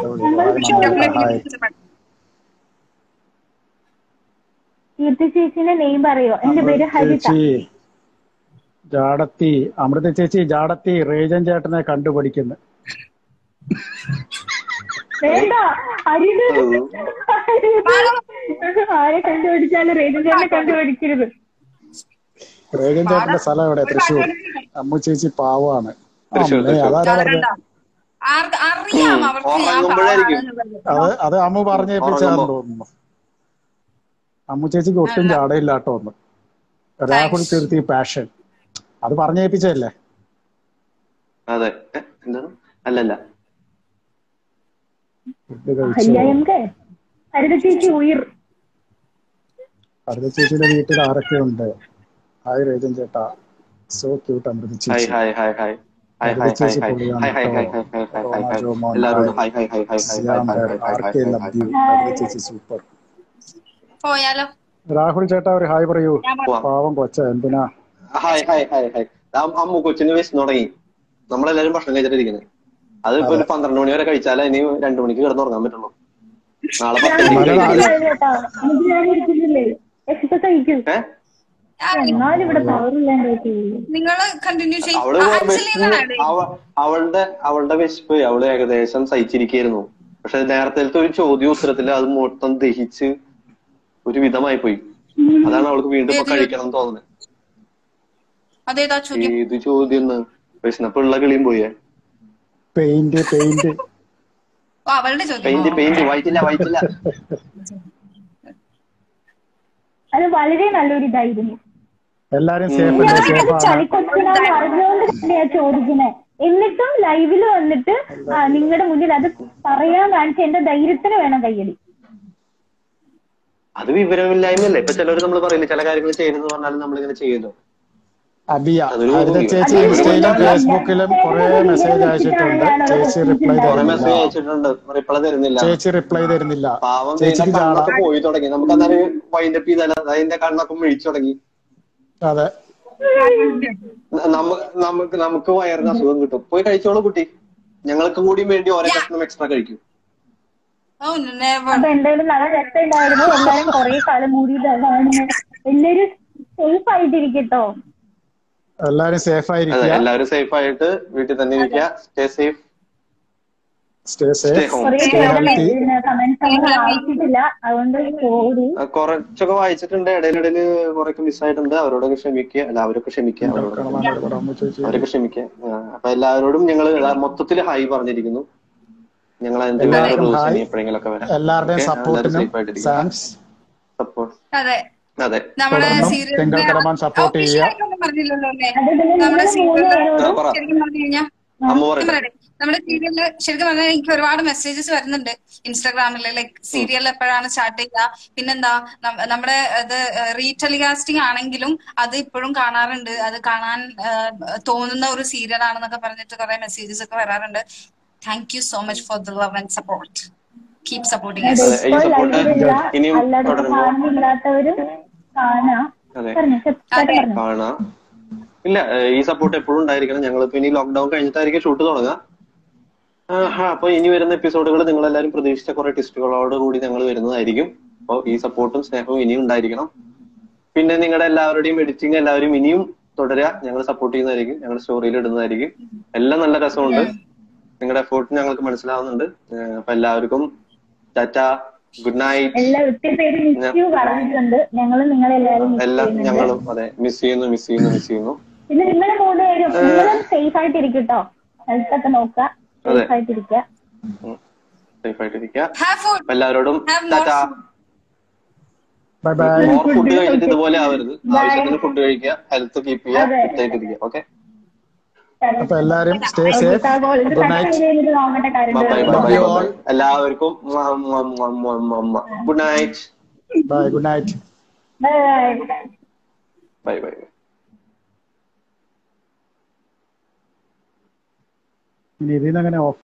Speaker 4: Keerthi ചേച്ചിന്റെ നെയിം പറയോ? എന്റെ പേര് ഹരിത.
Speaker 3: ജാടത്തി അമൃത ചേച്ചി, ജാടത്തി റേജൻ ചേട്ടനെ കണ്ടുപിടിക്കുന്നു.
Speaker 4: വേണ്ട, ആരെ കണ്ടുപിടിച്ചാലും റേജൻ ചേട്ടനെ കണ്ടുപിടിക്കരുത്.
Speaker 3: റേജൻ ചേട്ടന്റെ സ്ഥലം എവിടെ? തൃശ്ശൂർ. അമ്മു ചേച്ചി പാവാണ്. അതാരാ പറഞ്ഞത്? അത് അത് അമ്മു പറഞ്ഞേപ്പിച്ചാന്ന് തോന്നുന്നു. അമ്മു ചേച്ചിക്ക് ഒട്ടും ജാടയില്ലാട്ടോ ഒന്ന്. രാഹുൽ കീർത്തി പാഷൻ അത് പറഞ്ഞേപ്പിച്ചല്ലേ?
Speaker 2: അതെ, എന്താണ്? അല്ലല്ല,
Speaker 4: ഹരിത ചേച്ചി ഉയർ.
Speaker 3: ഹരിത ചേച്ചിയുടെ വീട്ടിൽ ആരൊക്കെ ഉണ്ട്? ഹായ് രേജൻ ചേട്ടാ, സോ ക്യൂട്ട് അമൃത ചേച്ചി. ഹരിത ചേച്ചി പൊളിയാണ്. ഹരിത ചേച്ചി സൂപ്പർ. രാഹുൽ ചേട്ടാ ഒരു ഹായ് പറയൂ. പാവം കൊച്ച എന്തിനാ?
Speaker 2: Hi hi hi hi. Ammu കൊച്ചിന് വിശന്ന് തുടങ്ങി. നമ്മളെല്ലാരും ഭക്ഷണം കഴിച്ചിട്ടിരിക്കുന്നത്. അത് ഇപ്പൊ ഒരു പന്ത്രണ്ട് മണി വരെ കഴിച്ചാലേ ഇനി രണ്ടു മണിക്ക് കിടന്നുറങ്ങാൻ പറ്റുള്ളൂ. നാളെ അവളുടെ അവളുടെ വിശപ്പ് അവള് ഏകദേശം സഹിച്ചിരിക്കുന്നു. പക്ഷെ നേരത്തെ ഒരു ചോദ്യ ഉത്തരത്തില് അത് മൊത്തം ദഹിച്ച് ഒരു വിധമായി പോയി. അതാണ് അവൾക്ക് വീണ്ടും ഇപ്പൊ കഴിക്കണം തോന്നുന്നത്. ഏത് ചോദ്യം? വിശന്നപ്പുള്ള കിളിയും പോയേ.
Speaker 3: പെയിന്റ് പെയിന്റ്
Speaker 2: പെയിന്റ് പെയിന്റ് വായിച്ചില്ല വായിച്ചില്ല.
Speaker 4: അത് വളരെ നല്ലൊരു ഇതായിരുന്നു.
Speaker 3: എല്ലാരും സേഫ്
Speaker 4: അറിഞ്ഞുകൊണ്ട് തന്നെയാ ചോദിക്കുന്നത്. എന്നിട്ടും ലൈവില് വന്നിട്ട് നിങ്ങളുടെ മുന്നിൽ അത് പറയാൻ കാണിച്ച എന്റെ ധൈര്യത്തിന് വേണം കയ്യടി.
Speaker 2: അത് വിവരമില്ലായ്മല്ലേ? ഇപ്പൊ ചിലവർ നമ്മൾ പറയില്ല, ചില കാര്യങ്ങൾ ചെയ്യുന്നത് പറഞ്ഞാലും നമ്മളിങ്ങനെ ചെയ്യുമല്ലോ.
Speaker 3: അബിയ ഹരിത ചേച്ചി ഇൻസ്റ്റയിലും ഫേസ്ബുക്കിലും കുറെ മെസ്സേജ് അയച്ചിട്ടുണ്ട്. ചേച്ചി റിപ്ലൈ
Speaker 2: മെസ്സേജ് അയച്ചിട്ടുണ്ട്, റിപ്ലൈ തരുന്നില്ല.
Speaker 3: ചേച്ചി റിപ്ലൈ തരുന്നില്ല.
Speaker 2: പാവം കണ്ണൊക്കെ പോയി തുടങ്ങി. നമുക്ക് അന്നേരം വൈൻഡപ്പ് ചെയ്താലോ? അതിന്റെ കണ്ണൊക്കെ മിഴിച്ചു തുടങ്ങി.
Speaker 3: അതെ,
Speaker 2: നമുക്ക് നമുക്ക് വയറിന് അസുഖം കിട്ടും. പോയി കഴിച്ചോളൂ കുട്ടി. ഞങ്ങൾക്കും കൂടി വേണ്ടി ഓരോ കഷ്ണം എക്സ്ട്രാ കഴിക്കും.
Speaker 4: അപ്പൊ എന്തായാലും നല്ല രസമുണ്ടായിരുന്നു. എല്ലാരും കുറെ കാലം മൂടിയതാണ്. എല്ലാരും സേഫ് ആയിട്ടിരിക്കട്ടോ.
Speaker 3: എല്ലാരും സേഫ് ആയിരിക്കുക.
Speaker 2: എല്ലാവരും സേഫ് ആയിട്ട് വീട്ടിൽ തന്നെ ഇരിക്കുക. Stay safe,
Speaker 3: stay safe.
Speaker 2: കുറച്ചൊക്കെ വായിച്ചിട്ടുണ്ട്, ഇടയിലിടയില് കുറെയൊക്കെ മിസ്സായിട്ടുണ്ട്. അവരോടൊക്കെ ക്ഷമിക്കുക. എല്ലാവരൊക്കെ ക്ഷമിക്കുക, അവരൊക്കെ ക്ഷമിക്കുക. അപ്പൊ എല്ലാവരോടും ഞങ്ങൾ മൊത്തത്തിൽ ഹായ് പറഞ്ഞിരിക്കുന്നു. ഞങ്ങൾ എപ്പോഴെങ്കിലൊക്കെ വരാം.
Speaker 3: എല്ലാവരുടെയും സപ്പോർട്ടിനും താങ്ക്സ്.
Speaker 2: സപ്പോർട്ട്.
Speaker 5: അതെ
Speaker 2: അതെ
Speaker 5: നമ്മുടെ
Speaker 3: തുടർന്നും
Speaker 5: സീരിയലിന്റെ
Speaker 3: തിങ്കൾ കലമാൻ സപ്പോർട്ട്
Speaker 5: ഒഫീഷ്യൽ
Speaker 3: ചെയ്യുക.
Speaker 5: ആയിട്ടൊന്നും പറഞ്ഞില്ലല്ലോ അല്ലേ
Speaker 4: അത് പിന്നെ
Speaker 5: നമ്മുടെ
Speaker 4: നിങ്ങള് മൂന്ന്
Speaker 5: സീരിയലില്
Speaker 2: ആ,
Speaker 4: പേരോടും
Speaker 2: പറ
Speaker 5: ശരിക്കും പറഞ്ഞു കഴിഞ്ഞാൽ
Speaker 2: അമ്മ
Speaker 5: ഞാൻ
Speaker 2: പറയട്ടെ.
Speaker 5: പറയട്ടെ നമ്മുടെ സീരിയലില് ശരിക്കും പറഞ്ഞാൽ എനിക്ക് ഒരുപാട് മെസ്സേജസ് വരുന്നുണ്ട് ഇൻസ്റ്റാഗ്രാമിൽ ലൈക്ക് സീരിയൽ എപ്പോഴാണ് സ്റ്റാർട്ട് ചെയ്യുക പിന്നെന്താ നം- നമ്മുടെ ഇത് റീടെലികാസ്റ്റിംഗ് ആണെങ്കിലും അത് ഇപ്പോഴും കാണാറുണ്ട് അത് കാണാൻ ആ, തോന്നുന്ന ഒരു സീരിയൽ ആണെന്നൊക്കെ പറഞ്ഞിട്ട് കുറെ മെസ്സേജസ് ഒക്കെ വരാറുണ്ട്. Thank you so much for the love and support. Keep supporting
Speaker 4: അതെ
Speaker 5: അസ്.
Speaker 2: അതെ, ഈ
Speaker 4: ഇപ്പോൾ
Speaker 2: സപ്പോർട്ട്
Speaker 4: ലൈവിലില്ല
Speaker 2: ഇനിയും
Speaker 4: അല്ലാതെ
Speaker 2: തുടരുമ്പോ
Speaker 4: കാണുന്നില്ലാത്തവരും കാണാം.
Speaker 2: അതെ
Speaker 4: പറഞ്ഞു ചെറുതായിട്ട്
Speaker 5: അതെ
Speaker 4: പറഞ്ഞു.
Speaker 2: കാണാം. ഇല്ല, ഏഹ് ഈ സപ്പോർട്ട് എപ്പോഴും ഉണ്ടായിരിക്കണം. ഞങ്ങളിപ്പോ ഇനി ലോക്ക്ഡൌൺ കഴിഞ്ഞിട്ടായിരിക്കും ഷൂട്ട് തുടങ്ങുക. ആഹാ, അപ്പൊ ഇനി വരുന്ന എപ്പിസോഡുകൾ നിങ്ങളെല്ലാരും പ്രതീക്ഷിച്ച കുറെ ടിസ്റ്റുകളോട് കൂടി ഞങ്ങൾ വരുന്നതായിരിക്കും. അപ്പോൾ ഈ സപ്പോർട്ടും സ്നേഹവും ഇനിയും ഉണ്ടായിരിക്കണം. പിന്നെ നിങ്ങളുടെ എല്ലാവരുടെയും എഡിറ്റിംഗ് എല്ലാവരും ഇനിയും തുടരുക. ഞങ്ങൾ സപ്പോർട്ട് ചെയ്യുന്നതായിരിക്കും, ഞങ്ങളുടെ സ്റ്റോറിയിൽ ഇടുന്നതായിരിക്കും. എല്ലാം നല്ല രസമുണ്ട്. നിങ്ങളുടെ എഫേർട്ട് ഞങ്ങൾക്ക് മനസ്സിലാവുന്നുണ്ട്. ഏഹ് അപ്പൊ എല്ലാവർക്കും ടാറ്റ, ഗുഡ് നൈറ്റ്.
Speaker 4: എല്ലാ ഒത്തിരി പേര് മിസ് യു പറഞ്ഞിട്ടുണ്ട്. ഞങ്ങളും നിങ്ങളെല്ലാരും മിസ്
Speaker 2: എല്ലാം
Speaker 4: ചെയ്യുന്നുണ്ട്.
Speaker 2: ഞങ്ങളും അതെ മിസ് ചെയ്യുന്നു മിസ് ചെയ്യുന്നു മിസ് ചെയ്യുന്നു.
Speaker 4: പിന്നെ നിങ്ങൾ മൂന്ന് പേരും നിങ്ങളും സേഫ് ആയിട്ടിരിക്കും കേട്ടോ. ഹെൽത്ത് ഒക്കെ നോക്കുക,
Speaker 2: അതെ
Speaker 4: സേഫ് ആയിട്ടിരിക്കുക.
Speaker 2: സേഫ് ആയിട്ടിരിക്കുക.
Speaker 5: ഹാവ് ഫുഡ്
Speaker 2: അപ്പൊ എല്ലാവരോടും
Speaker 5: ഹാവ് മോർ
Speaker 2: ടാറ്റ.
Speaker 5: Food.
Speaker 3: Bye bye.
Speaker 2: More food കഴിച്ചിട്ട്
Speaker 4: ഓക്കെ
Speaker 2: ഇതുപോലെ ആവരുത്.
Speaker 4: ബൈ.
Speaker 2: ആവശ്യത്തിന് ഫുഡ് കഴിക്കുക, ഹെൽത്ത് കീപ്പ് ചെയ്യുക,
Speaker 4: അതെ
Speaker 2: ഫിറ്റ് ആയിട്ടിരിക്കുക. ഓക്കെ,
Speaker 3: അപ്പൊ എല്ലാരും സ്റ്റേ
Speaker 4: ഓക്കെ
Speaker 3: സേഫ്.
Speaker 4: താങ്കോൾ ഇത്
Speaker 3: ഗുഡ്
Speaker 4: കട്ട്
Speaker 3: നൈറ്റ്.
Speaker 4: ചെയ്ത് കഴിഞ്ഞിട്ട് നോക്കട്ടെ കാര്യം
Speaker 2: bye bye bye
Speaker 3: love
Speaker 2: bye
Speaker 3: you
Speaker 2: bye.
Speaker 3: All.
Speaker 2: എല്ലാവർക്കും good night.
Speaker 3: Bye. Good night.
Speaker 4: Bye.
Speaker 2: Bye bye.
Speaker 3: ഇനി ഇതിൽ നിന്ന് അങ്ങനെ ഓഫ്